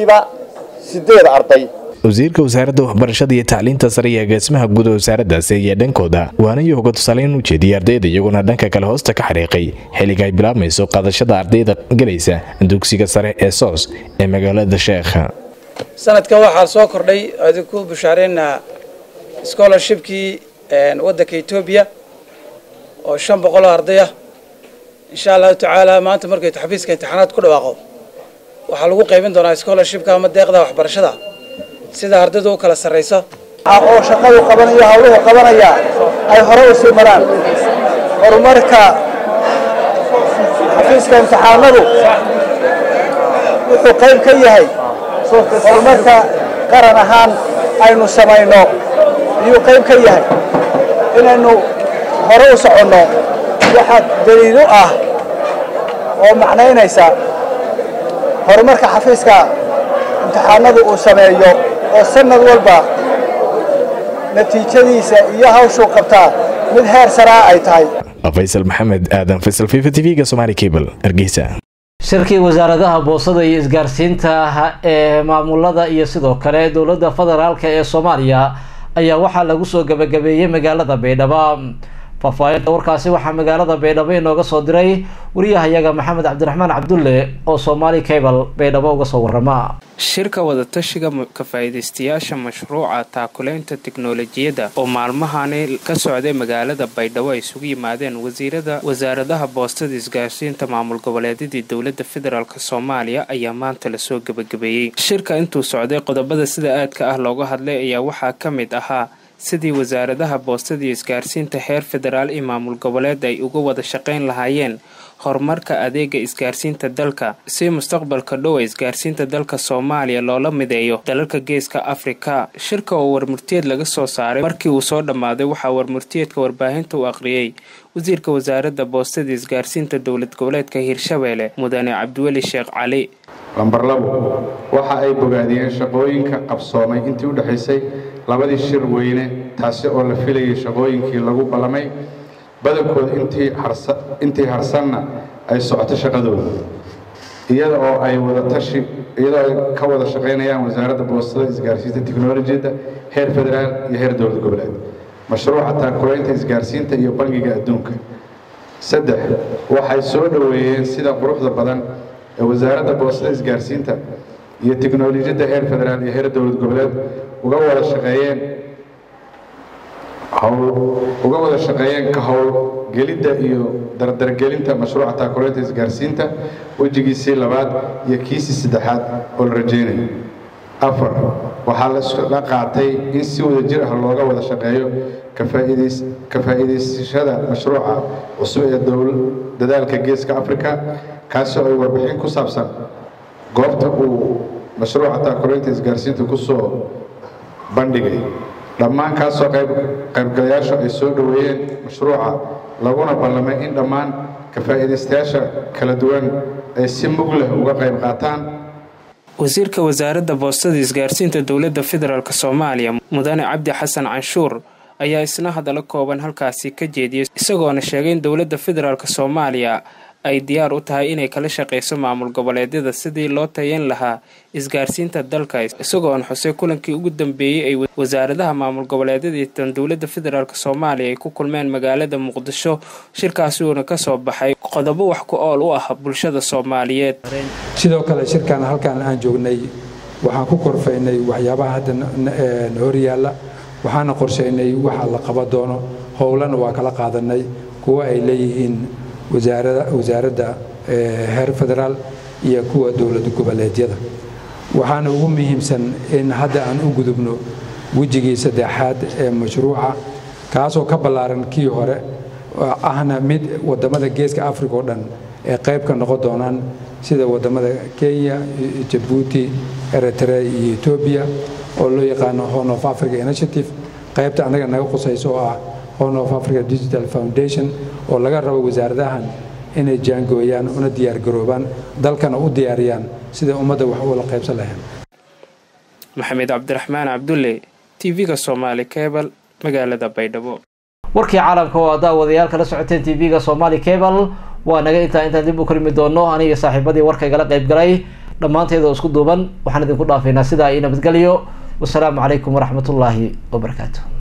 8 arday wasiirka wasaaradda waxbarashada iyo tacliinta sare ee agaasimaha guud ee wasaaraddaasi ayaa dhankooda waana iyaga tusaaleyn u jeediyay ardayda iyaguna dhanka kale hoosta ka xariiqay xilliga ay bilaabmayso qaadashada ardayda galaysa dugsiga sare ee SOS ee magaalada Sheekh sanadkan waxaa soo kordhay adigu bushaareena scholarshipkii waddanka Itoobiya oo 500 arday ah insha Allah taala maanta markay xafiiska imtixaanaad ku dhawaaqo waxa lagu qaybin doonaa scholarshipka ama deeqda waxbarashada sida ardaydu kala sareyso oo shaqadu qabanaya hawluhu qabanaya ay hore u sii maraan horumarka xafiiska imtixaanadu wuxuu qayb ka yahay horumarka qaran ahaan aynu samayno iyo qayb ka yahay inaynu hore u soconno waxa daliil ah oo macnaynaysa horumarka xafiiska imtixaanadu uu sameeyo oo sanad walba natiijadiisa iyo hawshu qabtaa mid heer sare ay tahay Faisal Maxamed Aadan Faisal TV-ga Somali Cable Hargeysa shirkii wasaaradaha boosada iyo isgaarsiinta ee maamulada iyo sidoo kale dowladda federaalka ee Soomaaliya ayaa waxa lagu soo gabagabeeyay magaalada Baydhabo faahfaahinta warkaasi waxaa magaalada Baydhabo inooga soo diray wariyahayaga Maxamed Cabdiraxmaan Cabdulle oo Somali Cable Baydhabo uga soo warrama shirka wada tashiga ka faa'iideystayaasha mashruuca taakuleynta tiknoolajiyadda oo maalmahani ka socday magaalada Baydhabo ay isugu yimaadeen wasaaradaha boostada isgaarsiinta maamul goboleedyada dowladda federaalka Soomaaliya ayaa maanta la soo gabagabeeyay shirka intuu socday qodobada sida aadka ah looga hadlay ayaa waxaa ka mid ahaa sidii wasaaradaha boostada isgaarsiinta heer federaal iyo maamul goboleed ay uga wada shaqeyn lahaayeen horumarka adeega isgaarsiinta dalka si mustaqbalka dhow isgaarsiinta dalka Soomaaliya loola mideeyo dalalka geeska Afrika shirka oo warmurtiyeed laga soo saaray markii uu soo dhamaaday waxa warmurtiyeedka warbaahinta uu aqriyay wasiirka wasaaradda boostada isgaarsiinta dowlad goboleedka Hirshabeelle Mudane Cabdiweli Sheekh Cali lambar 2 waxa ay bogaadiyeen shaqooyinka qabsoomay intii u dhaxaysay labadii shir weyne taasi oo la filayay shaqooyinkii lagu balamay badankood intii harsanna ay socoto shaqadooda iyada oo ay ka wada shaqeynayaan wasaaradda boostada isgaarsiinta tiknoolajiyadda heer federaal iyo heer dowlad goboleed mashruuca taakuleynta isgaarsiinta iyo bangiga adduunka 3 waxay soo dhaweeyeen sida quruxda badan ee wasaaradda boostada isgaarsiinta iyo tiknoolajiyadda heer federaal iyo heer dowlad goboleed uga wada shaqeeyeen ka howlgelidda iyo dardargelinta mashruuca taakuleynta isgaarsiinta wejigiisii 2 iyo kiisii 3 oo la rajeynayo 4 waxaa la qaatay in si wada jir ah looga wada shaqeeyo ka faa'iidaysashada mashruuca cusub ee dadaalka geeska Afrika kaasoo ay warbixin ku saabsan goobta uu mashruuca taakuleynta isgaarsiinta ku soo bandhigay dhammaan kaasoo qaybgalayaashu ay soo dhaweeyeen mashruuca laguna ballamay in dhammaan ka faa'iidaystayaasha kala duwan ay si mug leh uga qayb qaataan wasiirka wasaaradda boostada isgaarsiinta dowladda federaalka Soomaaliya Mudane Cabdi Xasan Canshuur ayaa isna hadallo kooban halkaasi ka jeediyay isagoona sheegay in dowladda federaalka Soomaaliya ay diyaar u tahay inay kala shaqeyso maamul goboleedyada sidii loo tayeyn lahaa isgaarsiinta dalka isagoona xusay kulankii ugu dambeeyay ay wasaaradaha maamul goboleedyada iyo dowladda federaalka Soomaaliya ay ku kulmeen magaalada Muqdisho shirkaasi oo ka soo baxay qodobo wax ku ool u ah bulshada Soomaaliyeed sidoo kale shirkan halkan aan joognay waxaan ku korfaynay waxyaabaha hadda hor yaalla waxaana qorshaynay waxa la qaban doono howlana waa kala qaadanay kuwa ay leeyihiin wasaaradda heer federaal iyo kuwa dowlad goboleedyada waxaana ugu muhiimsan in hadda aan u gudubno wejigii saddexaad ee mashruuca kaasoo ka ballaaran kii hore ahna mid wadamada geeska africa oo dhan ee qayb ka noqon doonaan sida wadamada Kenya, Djibouti, Eritrea iyo Ethiopia oo loo yaqaan Horn of Africa Initiative qaybta anaga naga qusayso ah Horn of Africa Digital Foundation oo laga rabo wasaaradahan inay jaangooyaan una diyaar garoobaan dalkana u diyaariyaan sida ummadda wax u la qaybsan lahayn. Maxamed Cabdiraxmaan Cabdulle TV-ga Somali Cable magaalada Baydhabo. warkii caalamka oo daawadayaal kala socoteen TV-ga Somali Cable waa naga intaan dib u kulmi doono aniga saaxiibadii warkayga la qayb galay dhamaanteedu isku duuban waxaan idinku dhaafaynaa sida ay nabadgaliyo wassalaamu calaykum waraxmatullaahi wabarakaatuh.